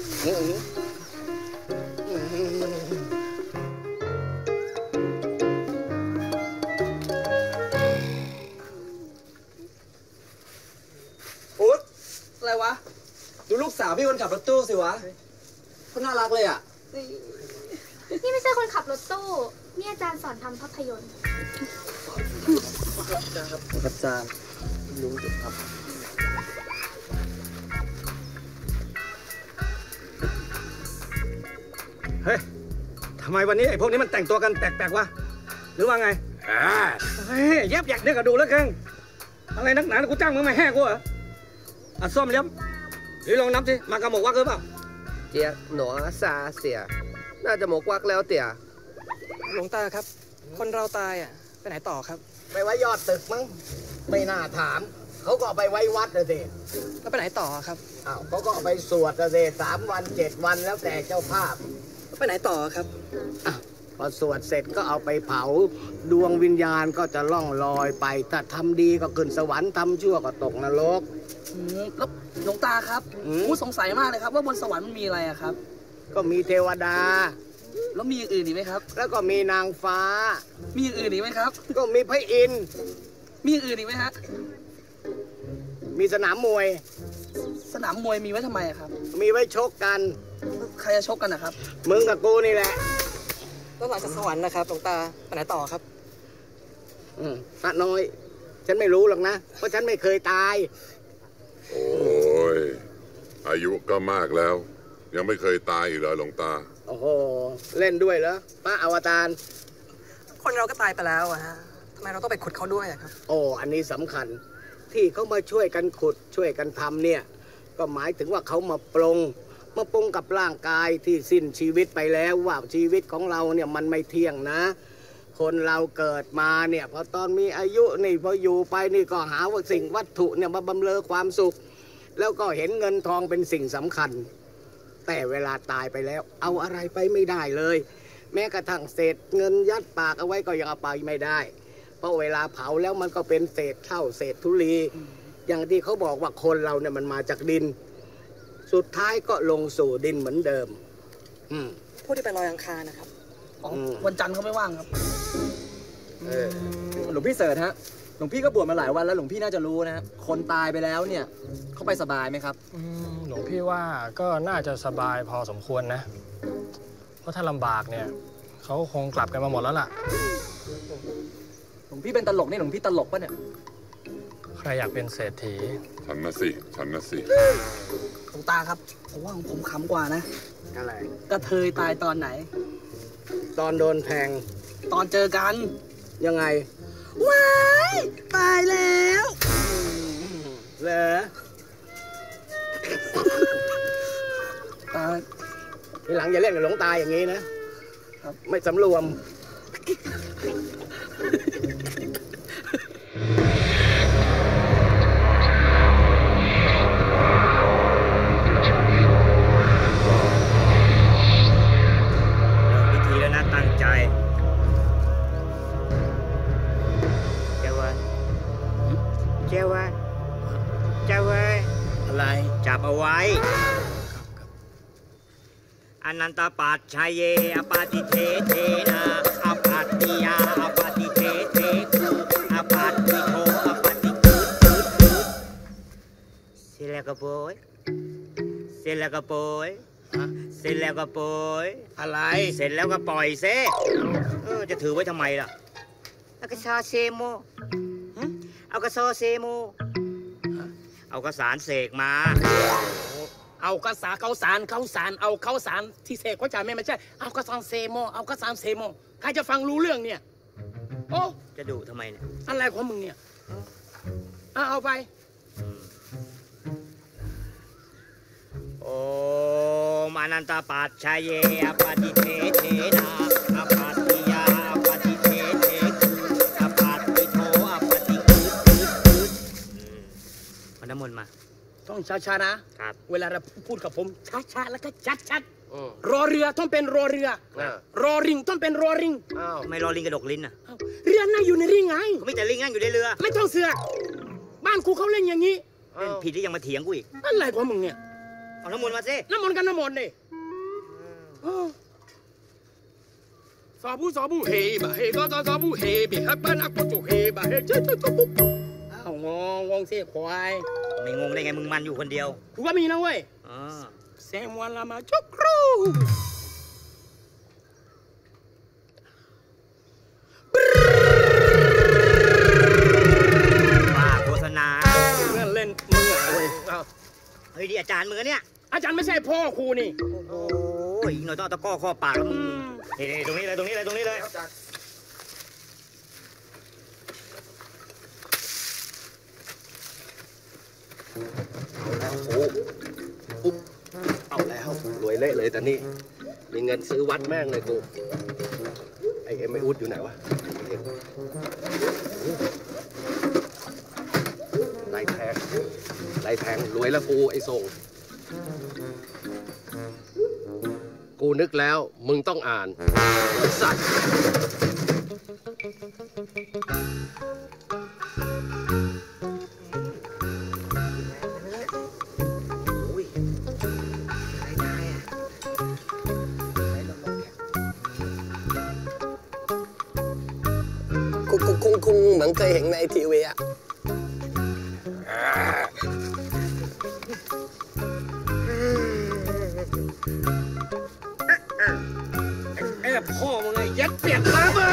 อุ๊ดอะไรวะดูลูกสาวพี่คนขับรถตู้สิวะคนน่ารักเลยอ่ะนี่ไม่ใช่คนขับรถตู้นี่อาจารย์สอนทำภาพยนตร์ครับอาจารย์ครับอาจารย์รู้จุดครับเฮ้ยทำไมวันนี้ไอ้พวกนี้มันแต่งตัวกันแปลกๆวะหรือว่าไงเฮ้ยแยบอยากเด็กก็ดูแล้วกันอะไรนักหนากูจ้างมึงมาแห่กูเหรออ่ะส้มเลี้ยมหรือลองนับสิมากระหมกวักหรือเปล่าเจียหนอซาเสียน่าจะหมกวักแล้วเตี่ยหลวงตาครับคนเราตายอ่ะไปไหนต่อครับไปไว้ยอดตึกมั้งไม่น่าถามเขาก็ไปไว้วัดเลยสิแล้วไปไหนต่อครับอ้าวเขาก็ไปสวดเลยสามวันเจ็ดวันแล้วแต่เจ้าภาพไปไหนต่อครับพอสวดเสร็จก็เอาไปเผาดวงวิญญาณก็จะล่องลอยไปถ้าทำดีก็ขึ้นสวรรค์ทำชั่วก็ตกนรกแล้วหลวงตาครับผู้สงสัยมากเลยครับว่าบนสวรรค์มันมีอะไรอะครับก็มีเทวดาแล้วมีอย่างอื่นอีกไหมครับแล้วก็มีนางฟ้ามีอย่างอื่นอีกไหมครับก็มีพระอินทร์มีอย่างอื่นอีกไหมฮะมีสนามมวยสนามมวยมีไว้ทำไมครับมีไว้ชกกันใครจะชกกันนะครับมึงกับกูนี่แหละแล้วหลังจากสวรรค์นะครับหลวงตาไปไหนต่อครับอืมพระน้อยฉันไม่รู้หรอกนะเพราะฉันไม่เคยตายโอ้ยอายุก็มากแล้วยังไม่เคยตายอีกเหรอหลวงตาโอ้โหเล่นด้วยเหรอพระอวตารคนเราก็ตายไปแล้วอะฮะทำไมเราต้องไปขุดเขาด้วยครับโอ้อันนี้สำคัญที่เขามาช่วยกันขุดช่วยกันทำเนี่ยก็หมายถึงว่าเขามาปรงมาปรงกับร่างกายที่สิ้นชีวิตไปแล้วว่าชีวิตของเราเนี่ยมันไม่เที่ยงนะคนเราเกิดมาเนี่ยพอตอนมีอายุนี่พออยู่ไปนี่ก็หาว่าสิ่งวัตถุเนี่ยมาบำเรอความสุขแล้วก็เห็นเงินทองเป็นสิ่งสำคัญแต่เวลาตายไปแล้วเอาอะไรไปไม่ได้เลยแม้กระทั่งเศษเงินยัดปากเอาไว้ก็ยังเอาไปไม่ได้เพราะเวลาเผาแล้วมันก็เป็นเศษเท่าเศษธุลีอย่างที่เขาบอกว่าคนเราเนี่ยมันมาจากดินสุดท้ายก็ลงสู่ดินเหมือนเดิมผู้ที่ไปลอยอังคารนะครับวันจันทร์เขาไม่ว่างครับหลวงพี่เสิร์ชฮะหลวงพี่ก็บวชมาหลายวันแล้วหลวงพี่น่าจะรู้นะคนตายไปแล้วเนี่ยเขาไปสบายไหมครับหลวงพี่ว่าก็น่าจะสบายพอสมควรนะเพราะถ้าลำบากเนี่ยเขาคงกลับกันมาหมดแล้วล่ะหลวงพี่เป็นตลกนี่หลวงพี่ตลกปะเนี่ยใครอยากเป็นเศรษฐีฉันนะสิฉันนะสิหลวงตาครับผมว่าของผมขำกว่านะอะไรกระเทยตายตอนไหนตอนโดนแทงตอนเจอกันยังไงว้ายตายแล้วเหรอตายทีหลังอย่าเล่นกับหลวงตาอย่างนี้นะไม่สำรวมจับเอาไว้อนันตปัจชัยเยอปาติเทเทนาอปัตติยาอปาติเทเทคูอปัตติโทอปาติคูคูคูเสร็จแล้วก็โปยเสร็จแล้วก็โปยเสร็จแล้วก็โปยอะไรเสร็จแล้วก็ปล่อยเซเออจะถือไว้ทำไมล่ะเอากระซอเซโมเอากระซอเซโมเอากระสานเสกมาเอากระสาเขาสารเขาสารเอาเขาสารที่เสกเขาจ่ายไม่ไม่ใช่เอากระสานเซโมเอากระสานเซโมใครจะฟังรู้เรื่องเนี่ยโอ้จะดุทำไมเนี่ยอะไรของมึงเนี่ยเอาเอาไปโอ้มานันตปัจชัยเยอปาติเทเทนาอปัตติยาอปาติเทเทคูอปัตติโทอปาติคูคูคูมันน้ำมนต์มาต้องช้าๆนะครับเวลาเราพูดกับผมช้าๆแล้วก็ชัดๆรอเรือต้องเป็นรอเรือรอริงต้องเป็นรอริงไม่รอลิงกระดกลิ้นอ่ะเรือนั่งอยู่ในริงไงเขาไม่แต่ลิงนั่งอยู่ในเรือไม่ต้องเสือกบ้านกูเขาเล่นอย่างนี้เล่นผิดที่ยังมาเถียงกูอีกอะไรของมึงเนี่ยเอาน้ำมนต์มาสิน้ำมนต์กันน้ำมนต์ดิสาบูสาบูเฮบะเฮก็สาบูเฮบิฮับบ้านอักปุจุเฮบะเฮเจ๊เจ๊เจ๊ปุ๊บเอางงงงเสียควายไม่งงได้ไงมึงมันอยู่คนเดียวกูก็มีนะเว้ยเซมวันละมาจุกรูว่าโฆษณาเล่นเล่นมึงอะไรเฮ้ยดิอาจารย์มึงเนี่ยอาจารย์ไม่ใช่พ่อครูนี่โอ้ยอีกหน่อยต้องตะก้อข้อปากแล้วมึงนี่ตรงนี้เลยตรงนี้เลยตรงนี้เลยโอ้ปุ๊บเอาแล้วรวยเละเลยแต่นี่มีเงินซื้อวัดแม่งเลยกูไอเอ็มไออุดอยู่ไหนวะไล่แทงไล่แทงรวยแล้วกูไอส่งกูนึกแล้วมึงต้องอ่านสัตว์คงคงคงเหมือนเคยเห็นในทีวีอะไอ้พ่อมึงไงยัดเปียกมาเบอ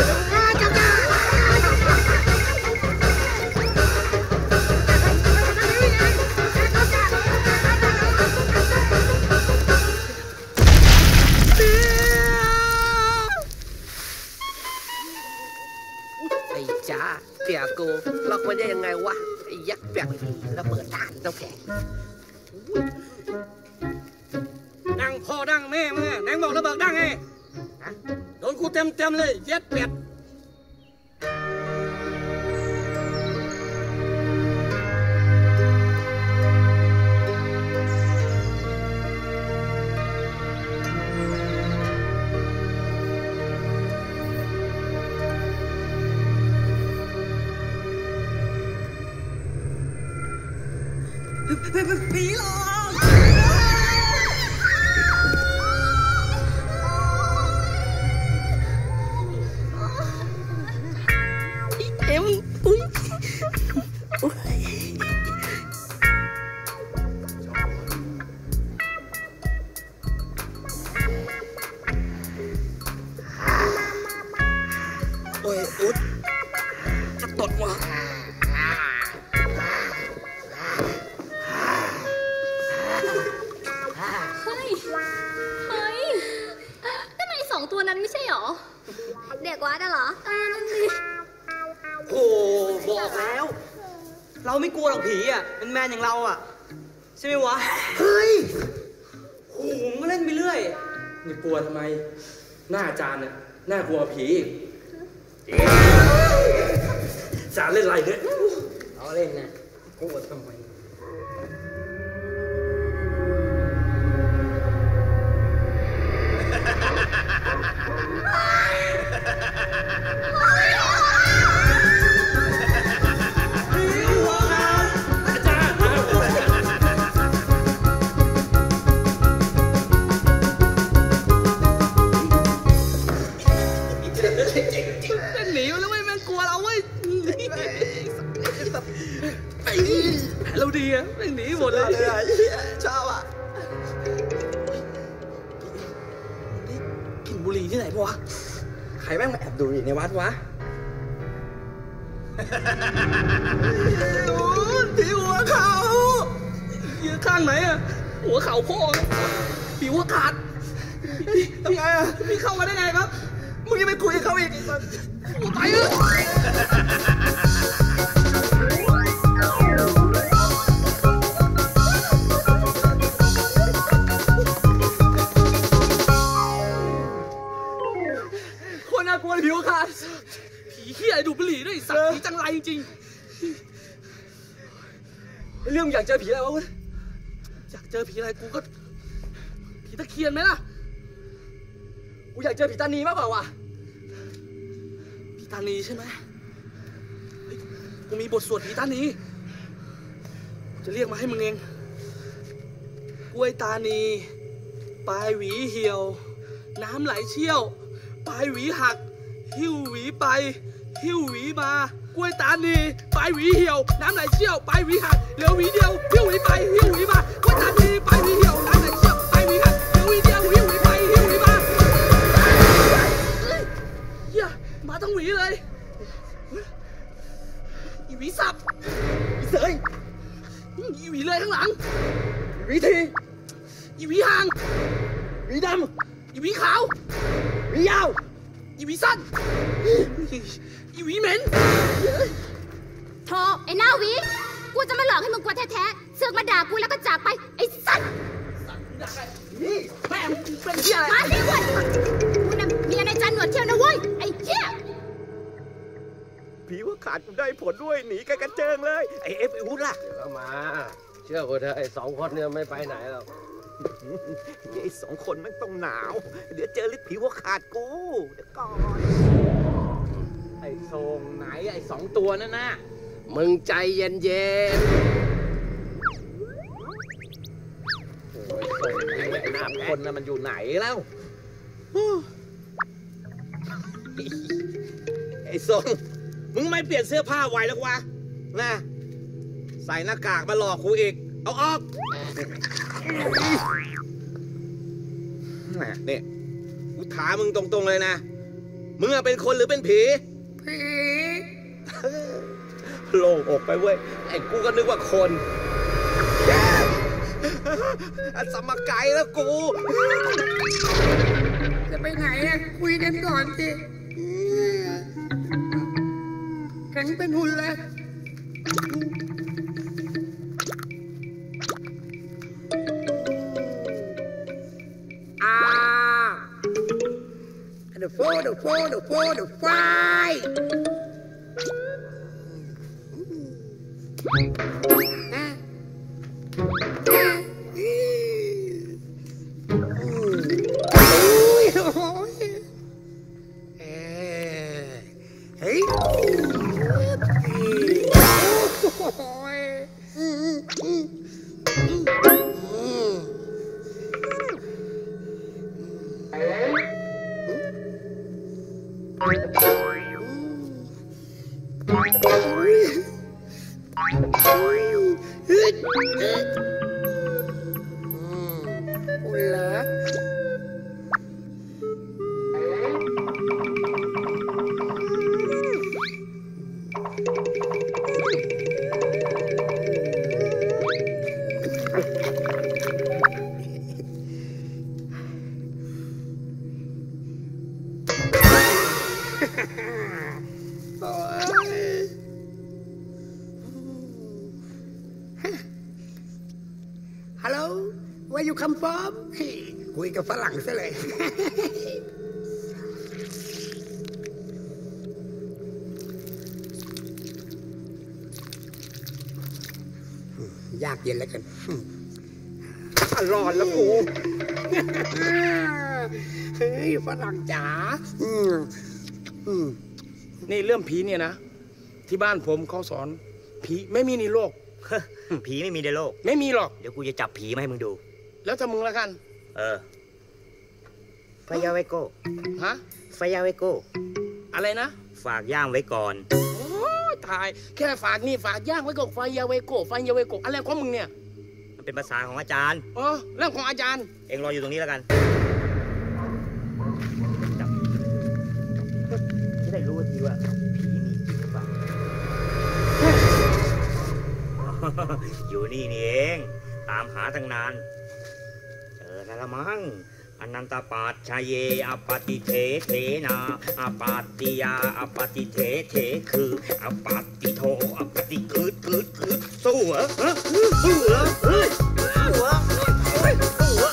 ไอ้จ้าเปียกกูล็อกมันได้ยังไงวะไอ้ยักษ์เปียกแล้วเปิดด้านเจ้าแก่ดังพ่อดังแม่มึงแดงบอกแล้วเบิกดังไงโดนกูเต็มเต็มเลยยัดเปียกผีหลอกเอ็มอุ้ยโอ้ยอุ๊ดจะตดวะตัวนั้นไม่ใช่หรอเด็กวัดอะเหรอเออนั่นดิโอ้บอกแล้วเราไม่กลัวหรอกผีอ่ะเป็นแมนอย่างเราอ่ะใช่ไหมวะเฮ้ยโอ้โหมาเล่นไปเรื่อยนี่กลัวทำไมหน้าอาจารย์น่ะน่ากลัวผีอาจารย์เล่นอะไรเนี่ยเอาเล่นนะกลัวทำไมกลัวเราเว้ยเราดีอะไม่หนีหมดเลยชอบอ่ะกินบุหรี่ที่ไหนปะวะใครแม่งมาแอบดูอยู่ในวัดวะผีหัวเขาเยอะข้างไหนอะหัวเข่าพ่อผีหัวขาดทำไงอะพี่เข้ามาได้ไงครับมึงยังไม่คุยกับเขาอีกกูตายเลยคนน่ากลัวผีหัวขาดผีเหี้ยดูดบุหรี่ด้วยสัตว์ผีจังไรจริงเรื่องอยากเจอผีอะไรวะเว้ยอยากเจอผีอะไรกูก็ผีตะเคียนไหมล่ะกูอยากเจอผีตานีมากกว่าวะผีตานีใช่ไหมกูมีบทสวดผีตานีจะเรียกมาให้มึงเองกล้วยตานีปลายหวีเหี่ยวน้ำไหลเชี่ยวปลายหวีหักหิ้วหวีไปหิ้วหวีมากล้วยตานีปลายหวีเหี่ยวน้ำไหลเชี่ยวปลายหวีหักเหลือหวีเดียวหิ้วหวีไปหิ้วหวีมากล้วยตานีปลายหวีเหี่ยวน้ำไหลเชี่ยวปลายหวีหักเหลือหวีเดียวหิ้วหวีไปหิ้วหวีมาเฮียมาทั้งหวีเลยอีหวีสับอีเสยอีหวีเลยข้างหลังอีหวีทีอีหวีห่างหวีดำอีหวีขาวหวียาวอีหวีสั้นอีหวีเหม็นโธ่ไอ้หน้าหวีกูจะไม่หลอกให้มึงกลัวแท้ๆเสือกมาด่ากูแล้วก็จากไปไอ้สัตว์นี่แม่มึงเป็นเหี้ยอะไรมาสิเว้ยกูน่ะมีอะไรจันหนวดเที่ยวนะเว้ยไอ้เหี้ยผีว่าขาดกูได้ผลด้วยหนีกันกระเจิงเลยไอเอฟไอวุฒิล่ะก็มาเชื่อกูเถอะไอ้สองคนเนี่ยไม่ไปไหนหรอกไอ้สองคนมันต้องหนาวเดี๋ยวเจอฤทธิ์ผีว่าขาดกูเดี๋ยวก่อนไอ้ทรงไหนไอ้สองตัวนั่นน่ะมึงใจเย็นเย็นโอ้ยทรงไหนไอ้หน้าคนน่ะมันอยู่ไหนแล้วไอ้ทรงมึงไม่เปลี่ยนเสื้อผ้าไวแล้ววะนะใส่หน้ากากมาหลอกกูอีกเอาออกเนี่ยกูถามมึงตรงๆเลยนะมึงเป็นคนหรือเป็นผีผีโล่งอกไปเว้ยไอ้กูก็นึกว่าคนสมไกลแล้วกูจะไปไหนอะคุยกันก่อนสิแข็งเป็นหุ่นเลยอ่า the four the four the four the five เฮ้ยฮัลโหล where you come from คุยกับฝรั่งซะเลยยากเย็นแล้วกันร้อนแล้วกูเฮ้ยฝรั่งจ๋านี่เรื่องผีเนี่ยนะที่บ้านผมเขาสอนผีไม่มีในโลกผีไม่มีในโลกไม่มีหรอกเดี๋ยวกูจะจับผีมาให้มึงดูแล้วถ้ามึงละกันเออไฟยาเวโก้ฮะไฟยาเวโก้อะไรนะไฝากย่างไว้ก่อนโอ้ตายแค่ฝากนี่ฝากย่างไว้กับไฟยาเวโกไฟยาเวโกอะไรของมึงเนี่ยมันเป็นภาษาของอาจารย์เออเรื่องของอาจารย์เอ็งรออยู่ตรงนี้แล้วกันจะได้รู้ทีว่าผีมีจริงหรือเปล่าอยู่นี่นี่เองตามหาตั้งนานเจอแล้วละมั้งอนันตปาชเยอปฏิเทเทนาอปาติยาอปฏิเทเทคืออปาติโทอปฏิกืดกืดกืดสู้เหรอสู้เหรอเฮ้ยสู้เหรอเฮ้ยสู้เหรอ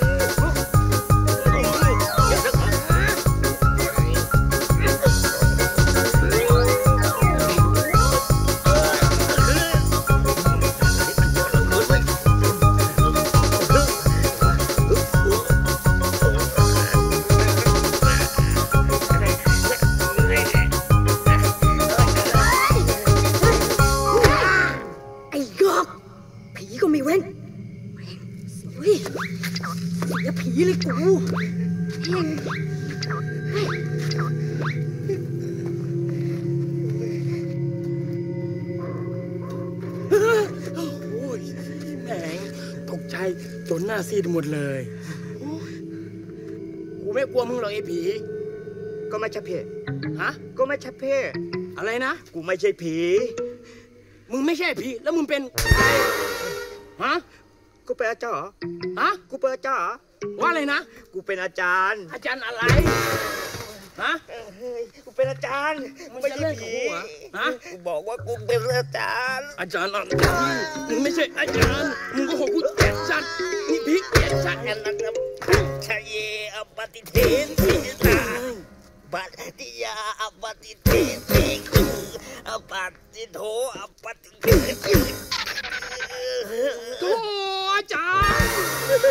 จนหน้าซีดหมดเลยกูไม่กลัวมึงหรอกไอ้ผีก็ไม่ใช่เพศฮะก็ไม่ใช่เพศอะไรนะกูไม่ใช่ผีมึงไม่ใช่ผีแล้วมึงเป็นใครฮะกูเป็นอาจารย์ฮะกูเป็นอาจารย์ว่าอะไรนะกูเป็นอาจารย์อาจารย์อะไรฮะกูเป็นอาจารย์มึงไม่ใช่ผีฮะกูบอกว่ากูเป็นอาจารย์อาจารย์อะไรมึงไม่ใช่อาจารย์มึงก็หกกูแก่ชัดนี่ผีแก่ชัดอันนั้นชาเยอปฏิเทนทิตาปฏิยาอปฏิเทนทิคืออปฏิโทอปฏิเทนโธ่อาจารย์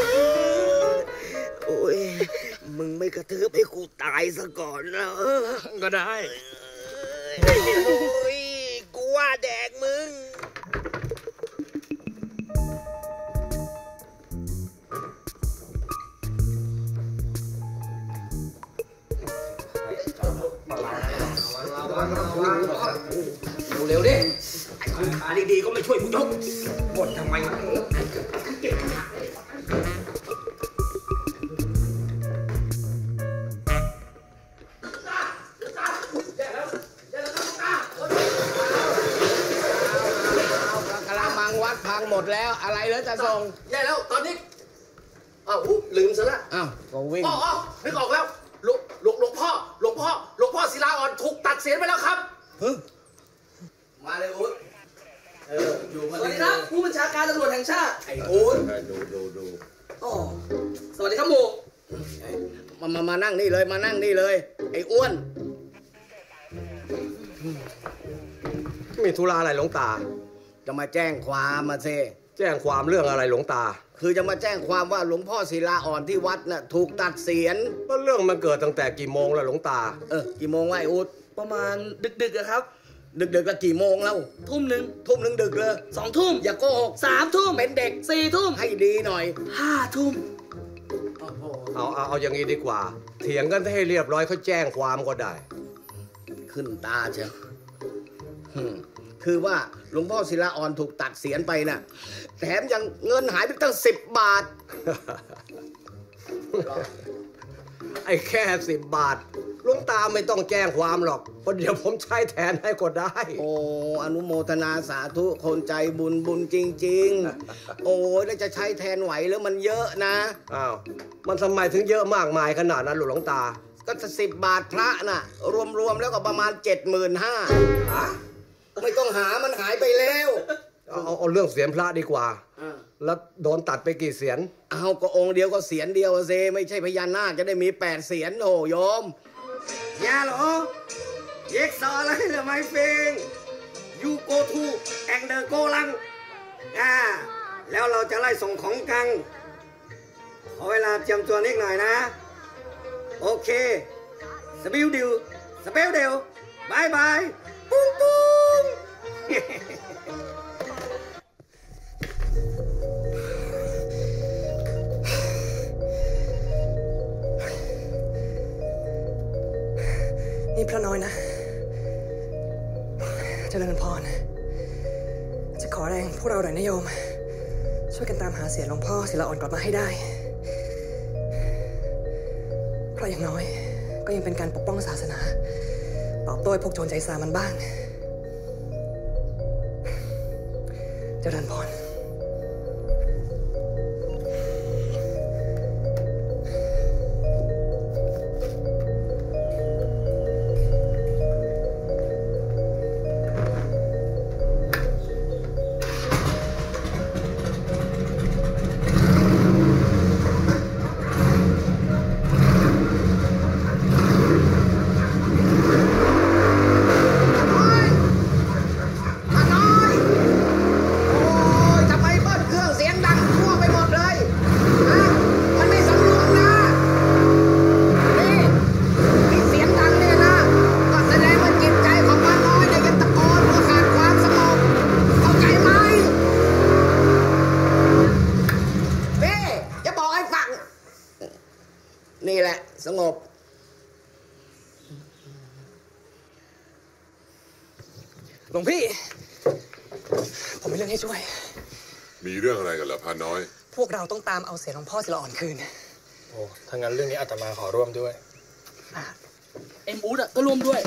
โอ้ยมึงไม่กระทืบให้กูตายซะก่อนนะก็ได้โอ้ยกูว่าแดกมึงเร็วๆดิคุณขาดีๆก็ไม่ช่วยกูยกบ่นทำไมพังหมดแล้วอะไรแล้วจะส่งแย่แล้วตอนนี้อ้าวลืมซะละอ้าวก็วิ่งอ๋อนึกออกแล้วหลวงหลวงหลวงพ่อหลวงพ่อหลวงพ่อศิลาอ่อนถูกตัดเสียนไปแล้วครับมาเลยอุ๊ดเอออยู่มาสวัสดีครับผู้บัญชาการตำรวจแห่งชาติไอ้อุ๊ดดูดูดูอ๋อสวัสดีครับหมู่มามามานั่งนี่เลยมานั่งนี่เลยไอ้อ้วนมีธุระอะไรหลวงตาจะมาแจ้งความมาเซแจ้งความเรื่องอะไรหลวงตาคือจะมาแจ้งความว่าหลวงพ่อศิลาอ่อนที่วัดน่ะถูกตัดเสียนก็เรื่องมันเกิดตั้งแต่กี่โมงแล้วหลวงตาเออกี่โมงวะไอ้อุ๊ดประมาณดึกๆอะครับดึกๆก็กี่โมงแล้วทุ่มหนึ่งทุ่มหนึ่งดึกเลยสองทุ่มอย่าโกหกสามทุ่มเป็นเด็กสี่ทุ่มให้ดีหน่อยห้าทุ่มเอาเอาเอาอย่างนี้ดีกว่าเถียงกันให้เรียบร้อยเขาแจ้งความก็ได้ขึ้นตาเชียวคือว่าหลวงพ่อศิลาอ่อนถูกตัดเสียนไปน่ะแถมยังเงินหายไปตั้งสิบบาทไอ้แค่สิบบาทหลวงตาไม่ต้องแจ้งความหรอกเพราะเดี๋ยวผมใช้แทนให้ก็ได้โอ้อนุโมทนาสาธุคนใจบุญบุญจริงๆโอ้ยแล้วจะใช้แทนไหวแล้วมันเยอะนะอ้าวมันทำไมถึงเยอะมากมายขนาดนั้นหลวงตาก็สิบบาทพระน่ะรวมๆแล้วก็ประมาณเจ็ดหมื่นห้าไม่ต้องหามันหายไปแล้วเอาเอาเรื่องเสียนพระดีกว่าแล้วโดนตัดไปกี่เสียนเอาก็องค์เดียวก็เสียนเดียวเซไม่ใช่พญานาคจะได้มีแปดเสียนโอ้โยมยาเหรอเย็กซออะไรเหรอไม่เฟงยูโกทูแองเดอร์โกลังอ่าแล้วเราจะไล่ส่งของกังขอเวลาเตรียมตัวนิดหน่อยนะโอเคสปิลดิวสเปลเดียวบายบายปุ้งปุ้งนี่พระน้อยนะเจริญพรจะขอแรงพวกเราหน่อยนะโยมช่วยกันตามหาเสียหลวงพ่อศิลาอ่อนกลับมาให้ได้เพราะอย่างน้อยก็ยังเป็นการปกป้องศาสนาตอบโต้พวกโจรใจซามันบ้างเจริญพรนี่แหละสงบหลวงพี่ผมมีเรื่องให้ช่วยมีเรื่องอะไรกันเหรอพาน้อยพวกเราต้องตามเอาเสียหลวงพ่อศิลาอ่อนคืนโอ้ถ้างั้นเรื่องนี้อาตมาขอร่วมด้วยเอ็มอูดอะก็ร่วมด้วย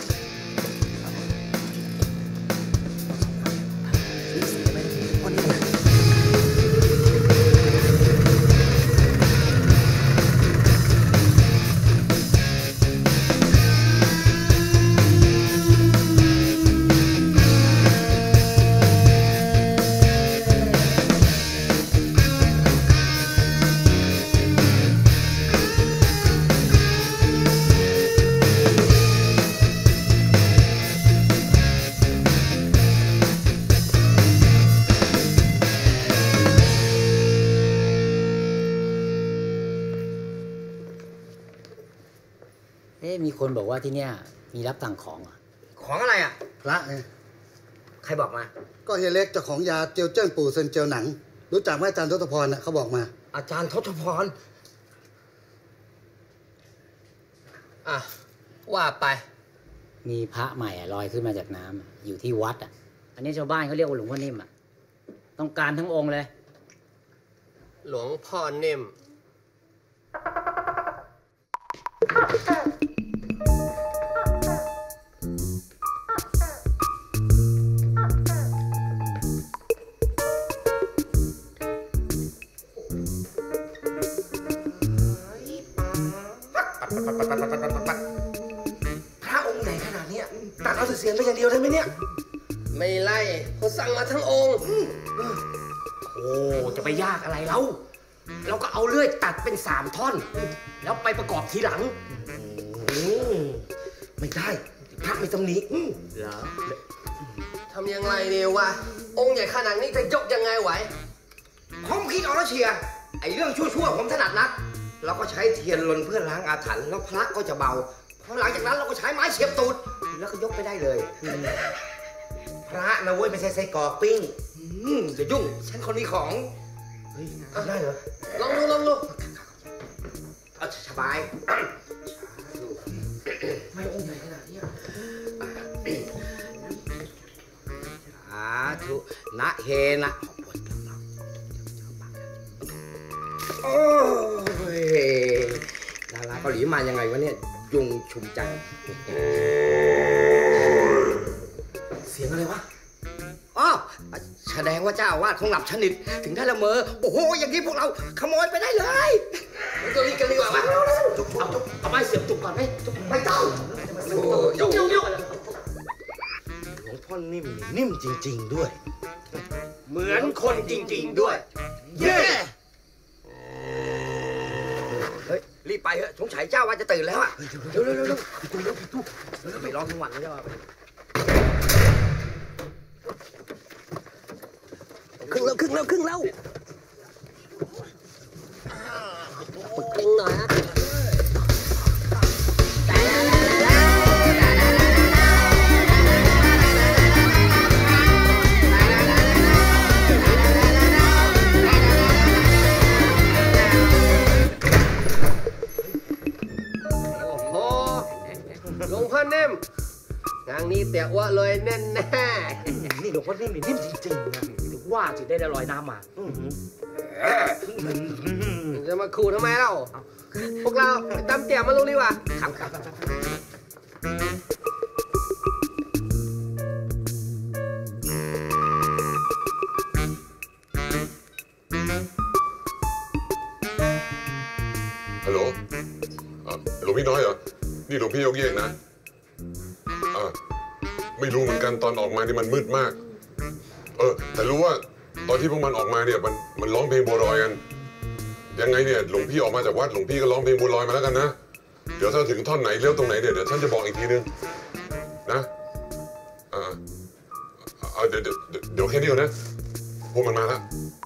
มีคนบอกว่าที่เนี่ยมีรับสั่งของอ่ะของอะไรอ่ะพระเนี่ยใครบอกมาก็เฮียเล็กเจ้าของยาเจียวเจิ้นปู่เซินเจียวหนังรู้จักไหมอาจารย์ทศพรน่ะเขาบอกมาอาจารย์ทศพรอ่ะว่าไปมีพระใหม่ลอยขึ้นมาจากน้ำอยู่ที่วัดอ่ะอันนี้ชาวบ้านเขาเรียกว่าหลวงพ่อนิ่มอ่ะต้องการทั้งองค์เลยหลวงพ่อนิ่มพระองค์ไหนขนาดนี้ตัดเอาแต่เสียงไปอย่างเดียวได้ไหมเนี่ยไม่ไล่เขาสั่งมาทั้งองค์โอ้จะไปยากอะไรเราเราก็เอาเลื่อยตัดเป็นสามท่อนแล้วไปประกอบทีหลังไม่ได้พระไม่ตำหนิเหรอทำยังไงเดียววะองค์ใหญ่ขนาดนี้จะยกยังไงไหวผมคิดเอาแล้วเชียร์ไอ้เรื่องชั่วๆผมถนัดนักเราก็ใช้เทียนลนเพื่อล้างอาถรรพ์แล้วพระก็จะเบาพอหลังจากนั้นเราก็ใช้ไม้เสียบตูดแล้วก็ยกไปได้เลยพระนะเว้ยไม่ใช่ไส้กรอกปิ้งจะยุ่งฉันคนมีของเฮ้ยได้เหรอลองดูลองดูเอาสบายไม่องค์ใหญ่ขนาดนี้สาธุนะเฮนะโอ้ยดาราเกาหลีมายังไงวะเนี่ยยุงชุมจังเสียงอะไรวะอ๋อแสดงว่าเจ้าอาวาสคงหลับสนิทถึงได้ละเมอโอ้โหอย่างนี้พวกเราขโมยไปได้เลยก็รีบกันดีกว่าวะจุกเอาเอาไม้เสียบจุกก่อนไหมไม่ต้องโอ้ยเดี๋ยวเดี๋ยวหลวงพ่อนิ่มนิ่มจริงๆด้วยเหมือนคนจริงๆด้วยเย้เฮ้ยรีบไปเถอะสงสัยเจ้าว่าจะตื่นแล้วอ่ะเร็วเร็วเร็วเร็วตู้เร็วตู้ไปรอทั้งวันเลยเจ้าครึ่งแล้วครึ่งแล้วครึ่งแล้วปึกเล็งหน่อยฮะหลวงพ่อเน่มงานนี้แต่ว่าวเลยแน่แน่นี่หลวงพ่อนิ่มนี่นิ่มจริงๆนะถึงว่าจะได้ได้ลอยน้ำมาจะมาขู่ทำไมเล่าพวกเราตำเตี่ยมาลงดีกว่าครับครับฮัลโหลหลวงพี่น้อยเหรอนี่หลวงพี่ยกเยกนะอ่าไม่รู้เหมือนกันตอนออกมานี่มันมืดมากเออแต่รู้ว่าตอนที่พวกมันออกมาเนี่ยมันมันร้องเพลงบัวลอยกันยังไงเนี่ยหลวงพี่ออกมาจากวัดหลวงพี่ก็ร้องเพลงบัวลอยมาแล้วกันนะเดี๋ยวถ้าถึงท่อนไหนเลี้ยวตรงไหนเนี่ยเดี๋ยวฉันจะบอกอีกทีนึงนะอ่าเดี๋ยวเดี๋ยวเดี๋ยวแค่นี้ก่อนนะพวกมันมาแล้ว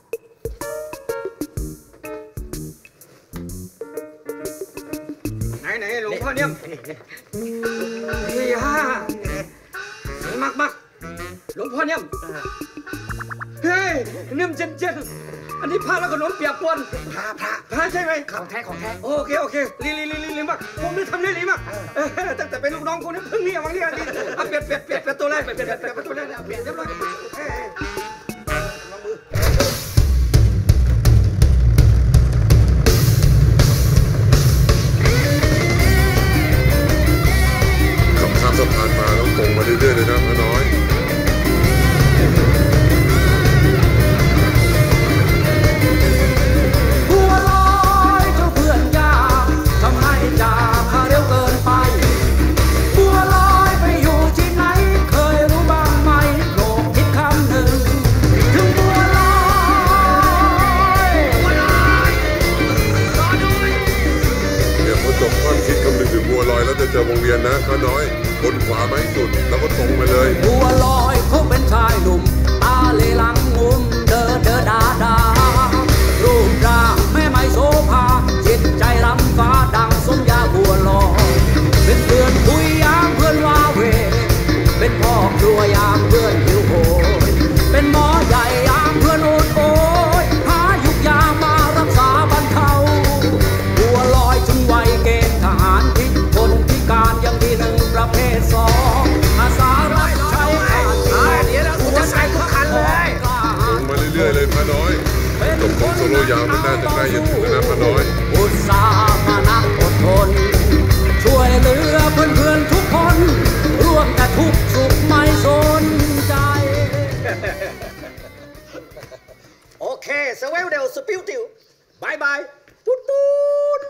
ไหนไหนหลวงพ่อเนี่ยเฮียมากมากหลวงพ่อเนี่ยเฮ้ยเนี่ยเจนเจนอันนี้พระแล้วขนมเปียกปนพระพระพระใช่ไหมของแท้ของแท้โอเคโอเคลีลีลีลีลีมากผมนี่ทำได้ลีมากตั้งแต่เป็นลูกน้องคนนี้เพิ่งนี่มาเนี่ยดีเอาเปลี่ยนเปลี่ยนเปลี่ยนเปลี่ยนตัวแรกเปลี่ยนเปลี่ยนเปลี่ยนตัวแรกเปลี่ยนเรียบร้อยขับข้ามสะพานมาแล้วตรงมาเรื่อยๆเลยนะพระน้อยบัวลอยเจ้าเพื่อนยาทำให้จากข้าเร็วเกินไปบัวลอยไปอยู่ที่ไหนเคยรู้บ้างไหมโปรดคิดคำหนึ่งถึงบัวลอยบัวลอยรอด้วยเดี๋ยวพอจบท่อนคิดคำหนึ่งถึงบัวลอยแล้วจะเจอวงเวียนนะพระน้อยบนขวาไม่สุดแล้วก็ตรงมาเลยบัวลอยเขาเป็นชายหนุ่มตาเลหลังงุมเดินเดินดาดารูปร่างแม่ไม่โสภาจิตใจล้ำฟ้าดังสมยาบัวลอยเป็นเพื่อนคุยยามเพื่อนว่าเวเป็นพ่อครัวยามเพื่อนหิวโหยเป็นหมอใหญ่ยามเพื่อนโอดโอยหายุกยามารักษาบรรเทาบัวลอยถึงวัยเกณฑ์ทหารพิคนพิการยังที่หนึ่งประเภทสองอาสารับใช้ขาดเดี๋ยวเราจะใส่ทุกคันเลยตรงมาเรื่อยๆเลยพระน้อยจบของโซโล่ยาวมันน่าจะใกล้จะถึงแล้วนะพระน้อยอุตสาหะนักอดทนช่วยเหลือเพื่อนๆทุกคนร่วมแต่ทุกสุขไม่สนใจโอเคสเวลเดลสปิวติวบายบายตุ๊ดตุ๊ด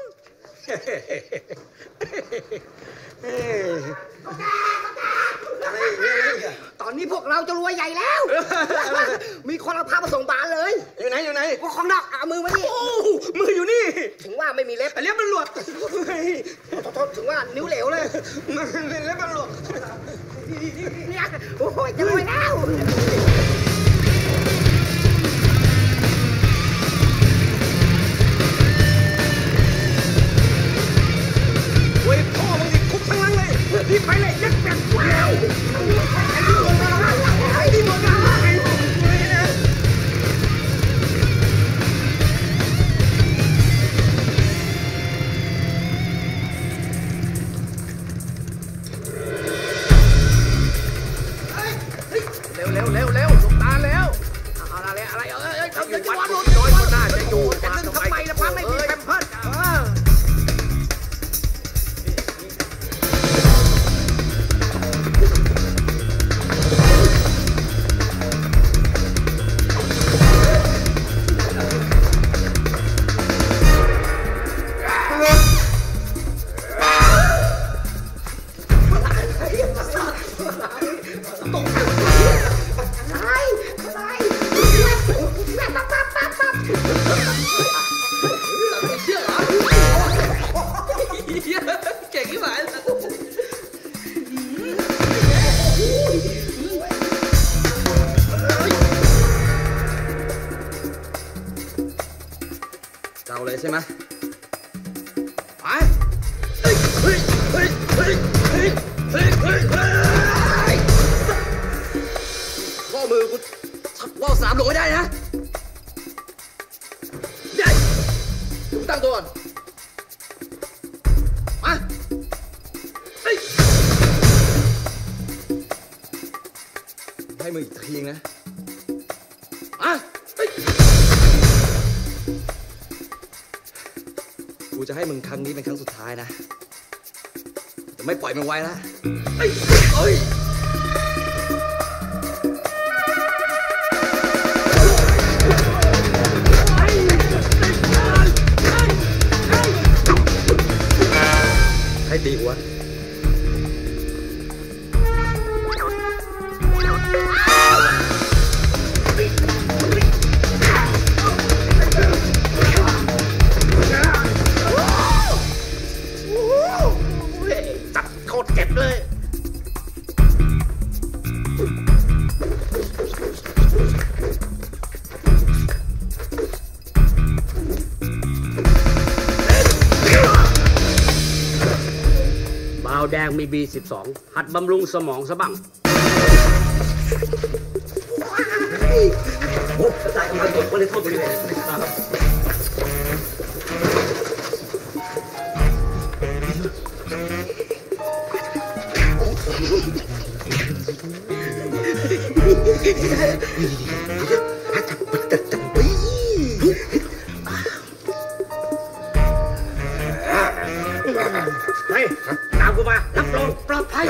ตอนนี้พวกเราจะรวยใหญ่แล้วมีคนเอาผ้ามาส่งบานเลยอยู่ไหนอยู่ไหนพวกของนอกเอามือมาดิมืออยู่นี่ถึงว่าไม่มีเล็บเล็บมันหลวดถึงว่านิ้วเหลวเลยเล็บมันหลวดเนี่ยโอ้ยจะรวยแล้วโอ้ยพ่อมึงติดคุกทั้งนั้นเลยรีบไปเลยยักษ์แปดว้าวไอ้ที่หมดมาไอ้ที่หมดมาไอ้เร็วเร็วเร็วเร็วลูกตาแล้วอะไรอะไรเอ้ยเขาจะวัดน้อยคนน่าจะอยู่จะนึกทำไมล่ะพระไม่มีแพมเพิร์สเราเลยใช่ไหมไปเฮ้ยเฮ้ยเฮ้ยเฮ้ยเฮ้ยเฮ้ยเฮ้ยเฮ้ยข้อมือกูชักว่าวสามลงไม่ได้นะเดี๋ยวกูตั้งตัวก่อนมาเฮ้ยให้มึงอีกทีนะอ่ะกูจะให้มึงครั้งนี้เป็นครั้งสุดท้ายนะจะไม่ปล่อยมึงไว้แล้วเอ้ยให้ตีหัวจับโคตรเจ็บเลยบาวแดงมี บี สิบสอง หัดบำรุงสมองซะบ้างโอ้ตายอีกแล้วก็เลยโทษไปเลยเฮ้ยตามกูมารับรองปลอดภัย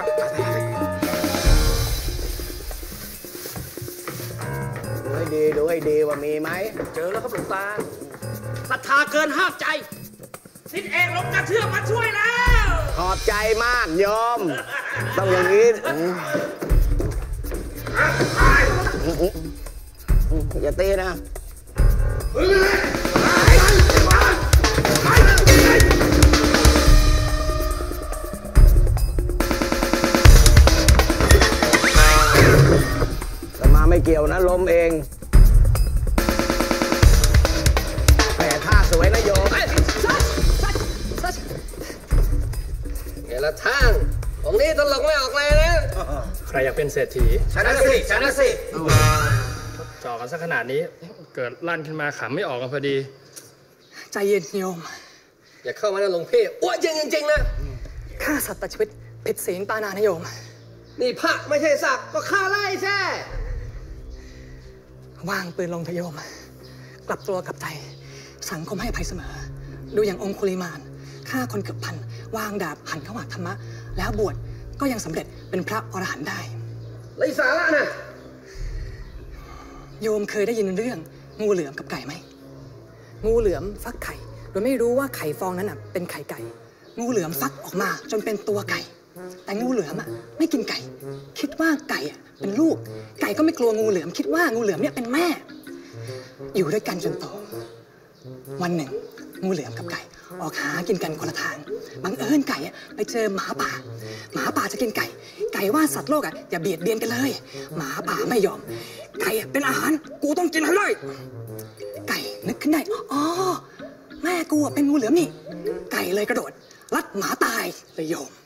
ดูให้ดีดูให้ดีว่ามีไหมเจอแล้วครับหลวงตาศรัทธาเกินห้ามใจศิษย์เอกหลวงตาเชื่อมาช่วยแล้วขอบใจมากโยมต้องอย่างนี้อย่าตีนะแต่มาไม่เกี่ยวนะล้มเองแต่ท่าสวยนะโยมเดี๋ยวละท่านองค์นี้ตลกไม่ออกเลยนะใครอยากเป็นเศรษฐีชนะสิชนะสิจ่อกันสักขนาดนี้เกิดลั่นขึ้นมาขำไม่ออกกันพอดีใจเย็นโยมอย่าเข้ามานะหลวงพี่อ้วนจริงจริงๆนะฆ่าสัตว์ตัดชีวิตผิดศีลปานานะโยมนี่พระไม่ใช่สักก็ฆ่าไล่แช่วางปืนลงเถอะโยมกลับตัวกลับใจสังคมให้อภัยเสมอดูอย่างองคุลิมานฆ่าคนเกือบพันวางดาบหันเข้าหาธรรมะแล้วบวชก็ยังสำเร็จเป็นพระอรหันต์ได้ไรสาระนะโยมเคยได้ยินเรื่องงูเหลือมกับไก่ไหมงูเหลือมฟักไข่โดยไม่รู้ว่าไข่ฟองนั้นเป็นไข่ไก่งูเหลือมฟักออกมาจนเป็นตัวไก่แต่งูเหลือมอ่ะไม่กินไก่คิดว่าไก่อ่ะเป็นลูกไก่ก็ไม่กลัวงูเหลือมคิดว่างูเหลือมเนี่ยเป็นแม่อยู่ด้วยกันจนโตวันหนึ่งงูเหลือมกับไก่ออกหากินกันคนละทางบังเอิญไก่ไปเจอหมาป่าหมาป่าจะกินไก่ไก่ว่าสัตว์โลกอ่ะอย่าเบียดเบียนกันเลยหมาป่าไม่ยอมไก่เป็นอาหารกูต้องกินให้ได้ไก่นึกขึ้นได้อ๋อแม่กูเป็นงูเหลือมนี่ไก่เลยกระโดดรัดหมาตายเลยโยม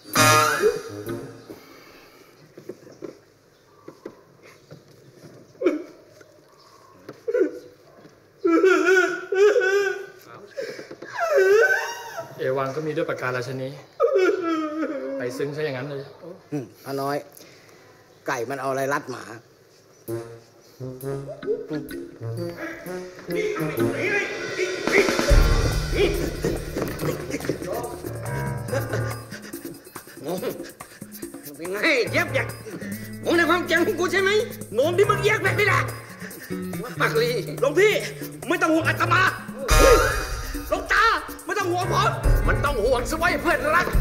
เอวังก็มีด้วยประการราชนีไปซึ้งซะอย่างนั้นเลยพระน้อยไก่มันเอาอะไรรัดหมางงเป็นไงเย็บอยากงงในความแข็งของกูใช่ไหมงงที่มึงแยกแบบนี้แหละปักลีหลวงพี่ไม่ต้องห่วงอาตมาหลวงตาไม่ต้องห่วงผมมันต้องห่วงสวัยเพื่อนรัก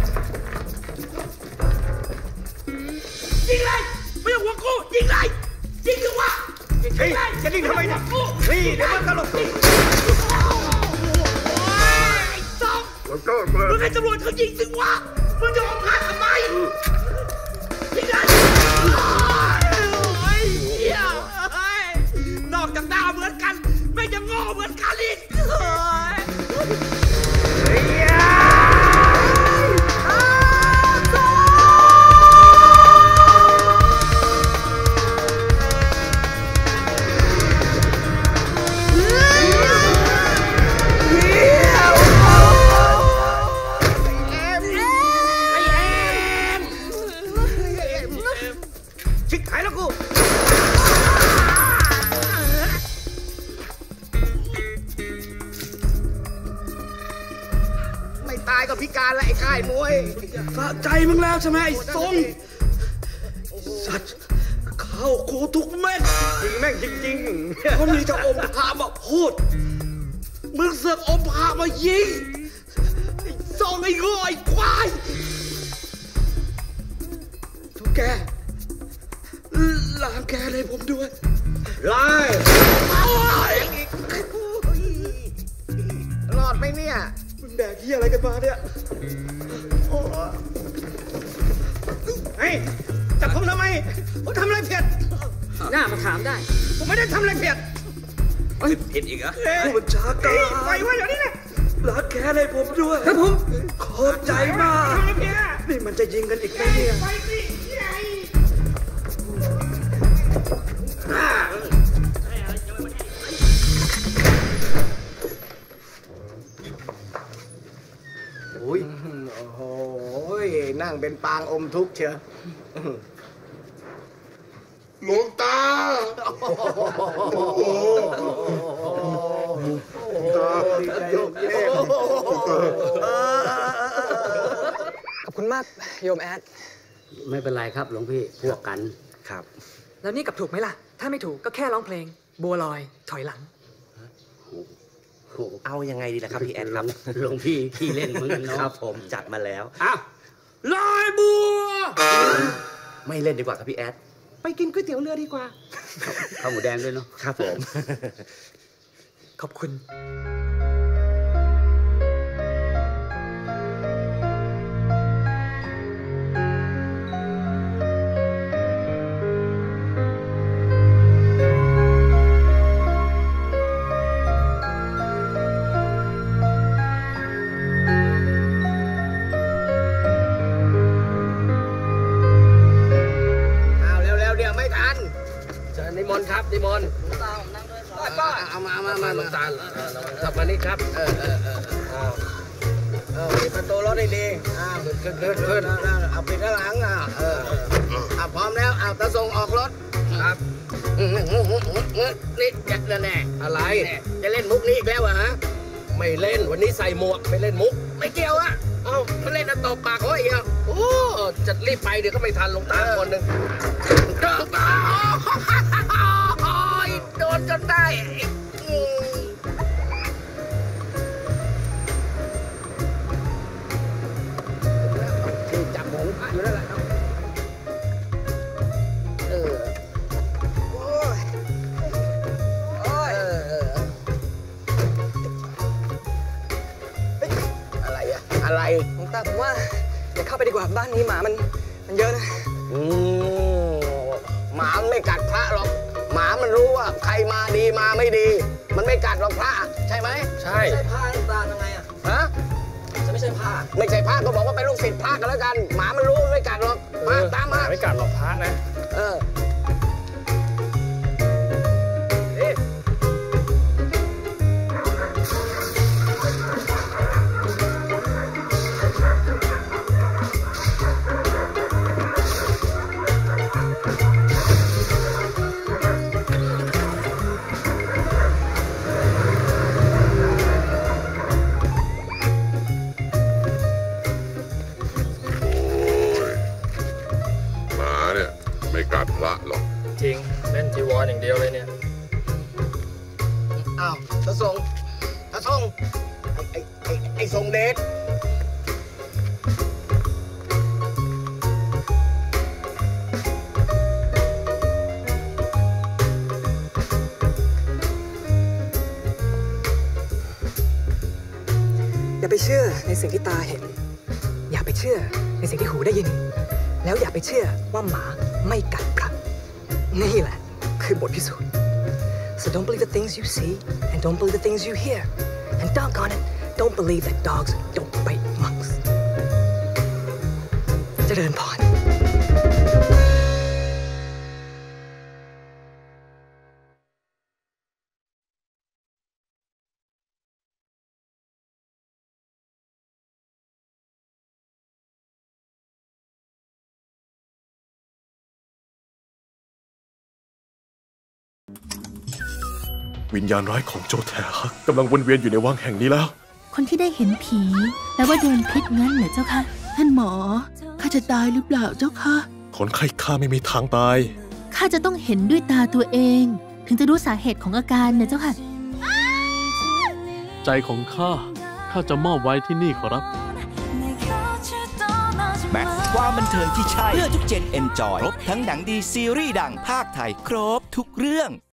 ยิงเลยไม่ต้องห่วงกูยิงเลยยิงดีกว่าเฮ้ยจะยิงทำไมเนี่ยนี่เดี๋ยวมันตลกมึงให้ตำรวจเขายิงสิวะมึงจะเอาพลาดทำไมยิงเลยนอกจากหน้าเหมือนกันไม่จะโง่เหมือนกันอีกชิคหายแล้วกูพิการและไอ้ค่ายมวยสะใจมึงแล้วใช่ไหมไอ้ทรงสัตว์เข้ากูทุกเม็ดจริงแม่งจริงๆเขามีจะอมพามาพูดมึงเสือกอมพามายิงไอ้ทรงไอ้โง่ไอ้ควายทุกแกล้างแกเลยผมด้วยไล่รอดไหมเนี่ยมึงแดกเหี้ยอะไรกันมาเนี่ยเฮ้ยจับผมทำไมผมทำอะไรผิดหน้ามาถามได้ผมไม่ได้ทำอะไรผิดผิดอีกเหรอผู้บัญชาการไปไว้เดี๋ยวนี้นะล้างแกเลยผมด้วยครับผมขอบใจมากนี่มันจะยิงกันอีกไหมเนี่ยโอ้ยโอ้โหนั่งเป็นปางอมทุกข์เชียวหลวงตาขอบคุณมากโยมแอดไม่เป็นไรครับหลวงพี่พวกกันครับแล้วนี่กับถูกไหมล่ะถ้าไม่ถูกก็แค่ร้องเพลงบัวลอยถอยหลังเอายังไงดีล่ะครับพี่แอนครับหลวงพี่ขี้เล่นเหมือนกันเนาะครับผมจัดมาแล้วอ้าวลอยบัวไม่เล่นดีกว่าครับพี่แอดไปกินก๋วยเตี๋ยวเรือดีกว่าข้าวหมูแดงด้วยเนาะครับผมขอบคุณนิมนต์ครับนิมนต์ป้าเอามามามาหลวงตาจับมานี่ครับเออเออเออเออปิดประตูรถให้ดีอ้าวขึ้นขึ้นขึ้นเอาปิดด้านหลังอ่ะเอออ่ะพร้อมแล้วอ่ะตะส่งออกรถครับนี่แกนั่นแน่อะไรจะเล่นมุกนี้อีกแล้วฮะไม่เล่นวันนี้ใส่หมวกไม่เล่นมุกไม่เกี่ยวอ่ะเอ้าไม่เล่นนะตบปากเขาอีกอ่ะโอ้จะรีบไปเดี๋ยวก็ไม่ทันหลวงตาคนหนึ่งโดนจนได้ที่จับหงอยู่นั่นแหละเออโอ้ยโอ้ยอะไรอะอะไรหลวงตาผมว่าอย่าเข้าไปดีกว่าบ้านนี้หมามันมันเยอะนะอืมหมาไม่กัดพระหรอกหมามันรู้ว่าใครมาดีมาไม่ดีมันไม่กัดหรอกพระใช่ไหมใช่ไม่ใช่ผ้าหลวงตายังไงอะฮะจะไม่ใช่ผ้าไม่ใช่ผ้าก็บอกว่าเป็นลูกศิษย์พระกันแล้วกันหมามันรู้มันไม่กัดหรอกมาตามมาไม่กัดหรอกพระนะเออจริงเล่นจีวรอย่างเดียวเลยเนี่ยอ้าวตะทรงตะทรงไอ้ไอ้ไอ้ทรงเดชอย่าไปเชื่อในสิ่งที่ตาเห็นอย่าไปเชื่อในสิ่งที่หูได้ยินแล้วอย่าไปเชื่อว่าหมาไม่กัดพระนี่แหละคือบทพิสูจน์ so don't believe the things you see and don't believe the things you hear and doggone it don't believe that dogs don't bite monks เจริญพรวิญญาณร้ายของโจแทฮักกำลังวนเวียนอยู่ในวังแห่งนี้แล้วคนที่ได้เห็นผีแปลว่าโดนพิษงั้นเหรอเจ้าคะท่านหมอข้าจะตายหรือเปล่าเจ้าคะคนไข้ข้าไม่มีทางตายข้าจะต้องเห็นด้วยตาตัวเองถึงจะรู้สาเหตุของอาการนะเจ้าค่ะใจของข้าข้าจะมอบไว้ที่นี่ขอรับแม็กซ์ความบันเทิงที่ใช่เพื่อทุกเจนเอนจอยครบทั้งหนังดีซีรีส์ดังภาคไทยครบทุกเรื่อง